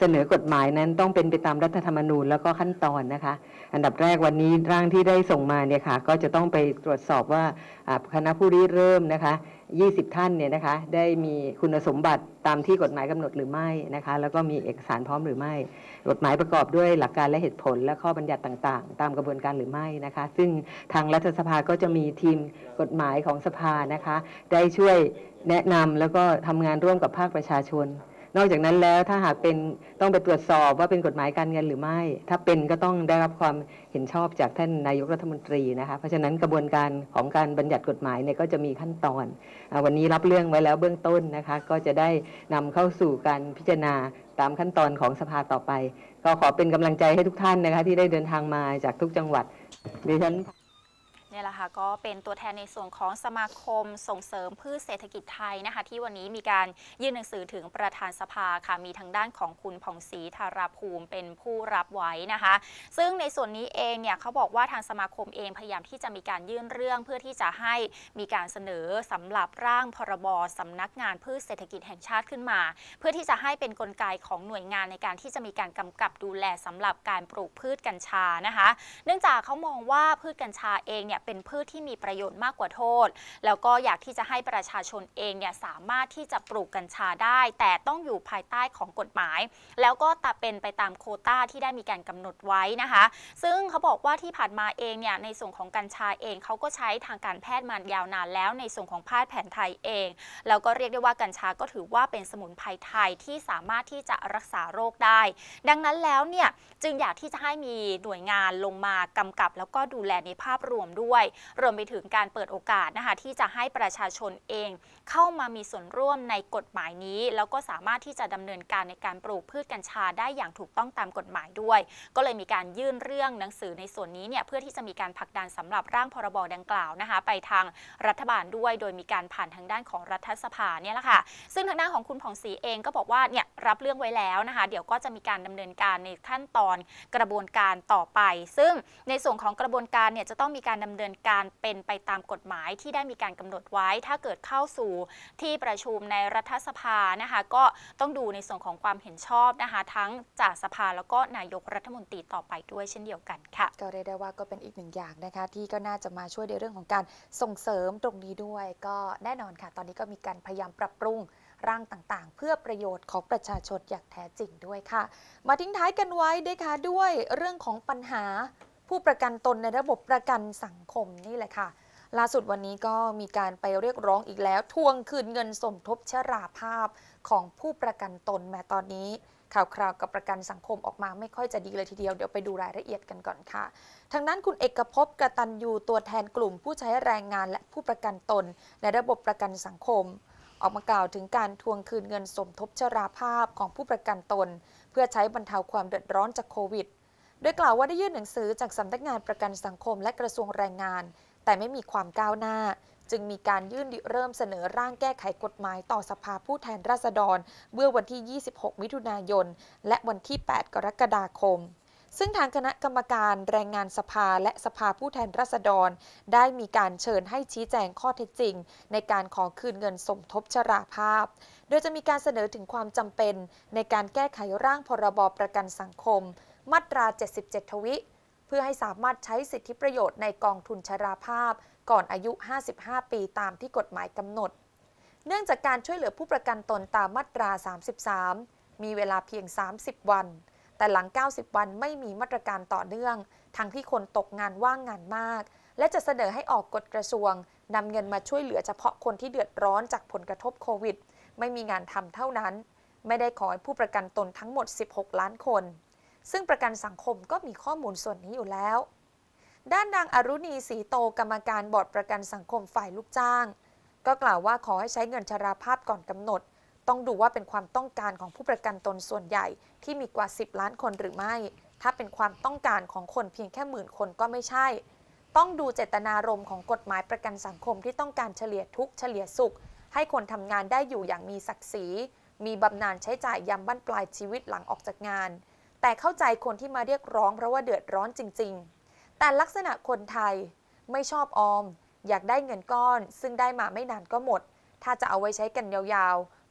เสนอกฎหมายนั้นต้องเป็นไปตามรัฐธรรมนูญแล้วก็ขั้นตอนนะคะอันดับแรกวันนี้ร่างที่ได้ส่งมาเนี่ยค่ะก็จะต้องไปตรวจสอบว่าคณะผู้ริเริ่มนะคะยี่สิบท่านเนี่ยนะคะได้มีคุณสมบัติตามที่กฎหมายกำหนดหรือไม่นะคะแล้วก็มีเอกสารพร้อมหรือไม่กฎหมายประกอบด้วยหลักการและเหตุผลและข้อบัญญัติต่างๆตามกระบวนการหรือไม่นะคะซึ่งทางรัฐสภาก็จะมีทีมกฎหมายของสภานะคะได้ช่วยแนะนำแล้วก็ทำงานร่วมกับภาคประชาชนนอกจากนั้นแล้วถ้าหากเป็นต้องไปตรวจสอบว่าเป็นกฎหมายการเงินหรือไม่ถ้าเป็นก็ต้องได้รับความเห็นชอบจากท่านนายกรัฐมนตรีนะคะเพราะฉะนั้นกระบวนการของการบัญญัติกฎหมายเนี่ยก็จะมีขั้นตอนวันนี้รับเรื่องไว้แล้วเบื้องต้นนะคะก็จะได้นำเข้าสู่การพิจารณาตามขั้นตอนของสภาต่อไปก็ขอเป็นกำลังใจให้ทุกท่านนะคะที่ได้เดินทางมาจากทุกจังหวัดดิฉันนี่แหละค่ะก็เป็นตัวแทนในส่วนของสมาคมส่งเสริมพืชเศรษฐกิจไทยนะคะที่วันนี้มีการยื่นหนังสือถึงประธานสภาค่ะมีทางด้านของคุณผ่องศรีธาราภูมิเป็นผู้รับไว้นะคะซึ่งในส่วนนี้เองเนี่ยเขาบอกว่าทางสมาคมเองพยายามที่จะมีการยื่นเรื่องเพื่อที่จะให้มีการเสนอสำหรับร่างพรบสำนักงานพืชเศรษฐกิจแห่งชาติขึ้นมาเพื่อที่จะให้เป็นกลไกของหน่วยงานในการที่จะมีการกำกับดูแลสำหรับการปลูกพืชกัญชานะคะเนื่องจากเขามองว่าพืชกัญชาเองเนี่ยเป็นพืชที่มีประโยชน์มากกว่าโทษแล้วก็อยากที่จะให้ประชาชนเองเนี่ยสามารถที่จะปลูกกัญชาได้แต่ต้องอยู่ภายใต้ของกฎหมายแล้วก็ตเป็นไปตามโควต้าที่ได้มีการกำหนดไว้นะคะซึ่งเขาบอกว่าที่ผ่านมาเองเนี่ยในส่วนของกัญชาเองเขาก็ใช้ทางการแพทย์มายาวนานแล้วในส่วนของแพทย์แผนไทยเองแล้วก็เรียกได้ว่ากัญชาก็ถือว่าเป็นสมุนไพรไทยที่สามารถที่จะรักษาโรคได้ดังนั้นแล้วเนี่ยจึงอยากที่จะให้มีหน่วยงานลงมากำกับแล้วก็ดูแลในภาพรวมด้วยรวมไปถึงการเปิดโอกาสนะคะที่จะให้ประชาชนเองเข้ามามีส่วนร่วมในกฎหมายนี้แล้วก็สามารถที่จะดำเนินการในการปลูกพืชกัญชาได้อย่างถูกต้องตามกฎหมายด้วยก็เลยมีการยื่นเรื่องหนังสือในส่วนนี้เนี่ยเพื่อที่จะมีการผลักดันสำหรับร่างพรบดังกล่าวนะคะไปทางรัฐบาลด้วยโดยมีการผ่านทางด้านของรัฐสภาเนี่ยแหละค่ะซึ่งทางด้านของคุณผ่องศรีเองก็บอกว่าเนี่ยรับเรื่องไว้แล้วนะคะเดี๋ยวก็จะมีการดำเนินการในขั้นตอนกระบวนการต่อไปซึ่งในส่วนของกระบวนการเนี่ยจะต้องมีการดำเนินการเป็นไปตามกฎหมายที่ได้มีการกำหนดไว้ถ้าเกิดเข้าสู่ที่ประชุมในรัฐสภานะคะก็ต้องดูในส่วนของความเห็นชอบนะคะทั้งจากสภาแล้วก็นายกรัฐมนตรีต่อไปด้วยเช่นเดียวกันค่ะก็เรียกได้ว่าก็เป็นอีกหนึ่งอย่างนะคะที่ก็น่าจะมาช่วยในเรื่องของการส่งเสริมตรงนี้ด้วยก็แน่นอนค่ะตอนนี้ก็มีการพยายามปรับปรุงร่างต่างๆเพื่อประโยชน์ของประชาชนอย่างแท้จริงด้วยค่ะมาทิ้งท้ายกันไว้นะคะด้วยเรื่องของปัญหาผู้ประกันตนในระบบประกันสังคมนี่แหละค่ะล่าสุดวันนี้ก็มีการไปเรียกร้องอีกแล้วทวงคืนเงินสมทบชราภาพของผู้ประกันตนแม้ตอนนี้ข่าวคราวกับประกันสังคมออกมาไม่ค่อยจะดีเลยทีเดียวเดี๋ยวไปดูรายละเอียดกันก่อนค่ะทางนั้นคุณเอกภพกตัญญูตัวแทนกลุ่มผู้ใช้แรงงานและผู้ประกันตนในระบบประกันสังคมออกมากล่าวถึงการทวงคืนเงินสมทบชราภาพของผู้ประกันตนเพื่อใช้บรรเทาความเดือดร้อนจากโควิดโดยกล่าวว่าได้ยื่นหนังสือจากสำนักงานประกันสังคมและกระทรวงแรงงานแต่ไม่มีความก้าวหน้าจึงมีการยื่นเริ่มเสนอร่างแก้ไขกฎหมายต่อสภาผู้แทนราษฎรเมื่อวันที่ยี่สิบหกมิถุนายนและวันที่แปดกรกฎาคมซึ่งทางคณะกรรมการแรงงานสภาและสภาผู้แทนราษฎรได้มีการเชิญให้ชี้แจงข้อเท็จจริงในการขอคืนเงินสมทบชราภาพโดยจะมีการเสนอถึงความจำเป็นในการแก้ไขร่างพรบประกันสังคมมาตราเจ็ดสิบเจ็ดทวิเพื่อให้สามารถใช้สิทธิประโยชน์ในกองทุนชราภาพก่อนอายุห้าสิบห้าปีตามที่กฎหมายกำหนดเนื่องจากการช่วยเหลือผู้ประกันตนตามมาตราสามสิบสามมีเวลาเพียงสามสิบวันแต่หลังเก้าสิบวันไม่มีมาตรการต่อเนื่องทั้งที่คนตกงานว่างงานมากและจะเสนอให้ออกกฎกระทรวงนำเงินมาช่วยเหลือเฉพาะคนที่เดือดร้อนจากผลกระทบโควิดไม่มีงานทำเท่านั้นไม่ได้ขอให้ผู้ประกันตนทั้งหมดสิบหกล้านคนซึ่งประกันสังคมก็มีข้อมูลส่วนนี้อยู่แล้วด้านนางอรุณีศรีโตกรรมการบอร์ดประกันสังคมฝ่ายลูกจ้างก็กล่าวว่าขอให้ใช้เงินชราภาพก่อนกำหนดต้องดูว่าเป็นความต้องการของผู้ประกันตนส่วนใหญ่ที่มีกว่าสิบล้านคนหรือไม่ถ้าเป็นความต้องการของคนเพียงแค่หมื่นคนก็ไม่ใช่ต้องดูเจตนารมณ์ของกฎหมายประกันสังคมที่ต้องการเฉลี่ยทุกข์เฉลี่ยสุขให้คนทำงานได้อยู่อย่างมีศักดิ์ศรีมีบำนาญใช้จ่ายยามบั้นปลายชีวิตหลังออกจากงานแต่เข้าใจคนที่มาเรียกร้องเพราะว่าเดือดร้อนจริงๆแต่ลักษณะคนไทยไม่ชอบออมอยากได้เงินก้อนซึ่งได้มาไม่นานก็หมดถ้าจะเอาไว้ใช้กันยาวๆ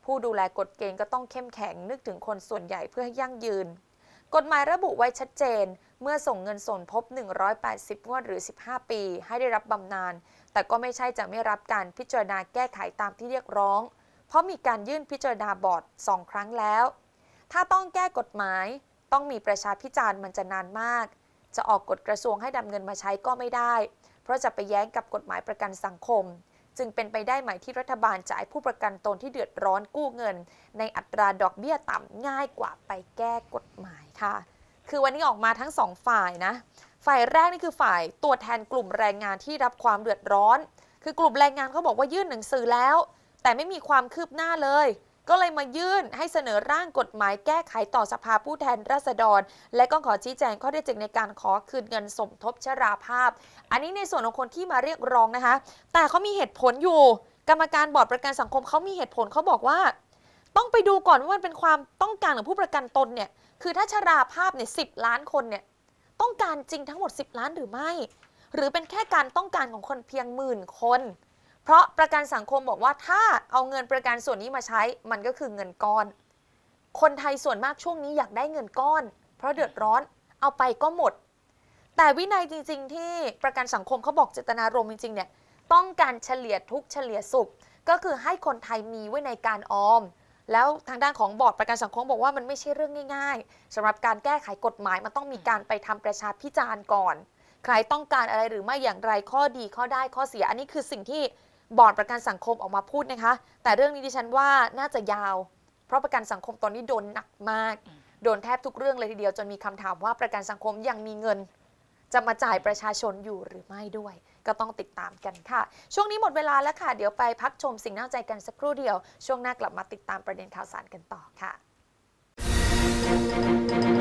ผู้ดูแลกฎเกณฑ์ก็ต้องเข้มแข็งนึกถึงคนส่วนใหญ่เพื่อให้ยั่งยืนกฎหมายระบุไว้ชัดเจนเมื่อส่งเงินสมทบหนึ่งร้อยแปดสิบงวดหรือสิบห้าปีให้ได้รับบำนาญแต่ก็ไม่ใช่จะไม่รับการพิจารณาแก้ไขตามที่เรียกร้องเพราะมีการยื่นพิจารณาบอร์ดสองครั้งแล้วถ้าต้องแก้กฎหมายต้องมีประชาพิจารณ์มันจะนานมากจะออกกฎกระทรวงให้นำเงินมาใช้ก็ไม่ได้เพราะจะไปแย้งกับกฎหมายประกันสังคมจึงเป็นไปได้ไหมที่รัฐบาลจะให้ผู้ประกันตนที่เดือดร้อนกู้เงินในอัตราดอกเบี้ยต่ำง่ายกว่าไปแก้กฎหมายค่ะคือวันนี้ออกมาทั้งสองฝ่ายนะฝ่ายแรกนี่คือฝ่ายตัวแทนกลุ่มแรงงานที่รับความเดือดร้อนคือกลุ่มแรงงานเขาบอกว่ายื่นหนังสือแล้วแต่ไม่มีความคืบหน้าเลยก็เลยมายื่นให้เสนอร่างกฎหมายแก้ไขต่อสภาผู้แทนราษฎรและก็ขอชี้แจงข้อเท็จจริงในการขอคืนเงินสมทบชราภาพอันนี้ในส่วนของคนที่มาเรียกร้องนะคะแต่เขามีเหตุผลอยู่กรรมการบอร์ดประกันสังคมเขามีเหตุผลเขาบอกว่าต้องไปดูก่อนว่ามันเป็นความต้องการของผู้ประกันตนเนี่ยคือถ้าชราภาพเนี่ยสิบล้านคนเนี่ยต้องการจริงทั้งหมดสิบล้านหรือไม่หรือเป็นแค่การต้องการของคนเพียงหมื่นคนเพราะประกันสังคมบอกว่าถ้าเอาเงินประกันส่วนนี้มาใช้มันก็คือเงินก้อนคนไทยส่วนมากช่วงนี้อยากได้เงินก้อนเพราะเดือดร้อนเอาไปก็หมดแต่วินัยจริงๆที่ประกันสังคมเขาบอกเจตนารมณ์จริงๆเนี่ยต้องการเฉลี่ยทุกเฉลี่ยสุขก็คือให้คนไทยมีไว้ในการออมแล้วทางด้านของบอร์ดประกันสังคมบอกว่ามันไม่ใช่เรื่องง่ายๆสำหรับการแก้ไขกฎหมายมันต้องมีการไปทำประชาพิจารณ์ก่อนใครต้องการอะไรหรือไม่อย่างไรข้อดีข้อได้ข้อเสียอันนี้คือสิ่งที่บอร์ดประกันสังคมออกมาพูดนะคะแต่เรื่องนี้ดิฉันว่าน่าจะยาวเพราะประกันสังคมตอนนี้โดนหนักมากโดนแทบทุกเรื่องเลยทีเดียวจนมีคำถามว่าประกันสังคมยังมีเงินจะมาจ่ายประชาชนอยู่หรือไม่ด้วยก็ต้องติดตามกันค่ะช่วงนี้หมดเวลาแล้วค่ะเดี๋ยวไปพักชมสิ่งน่าใจกันสักครู่เดียวช่วงหน้ากลับมาติดตามประเด็นข่าวสารกันต่อค่ะ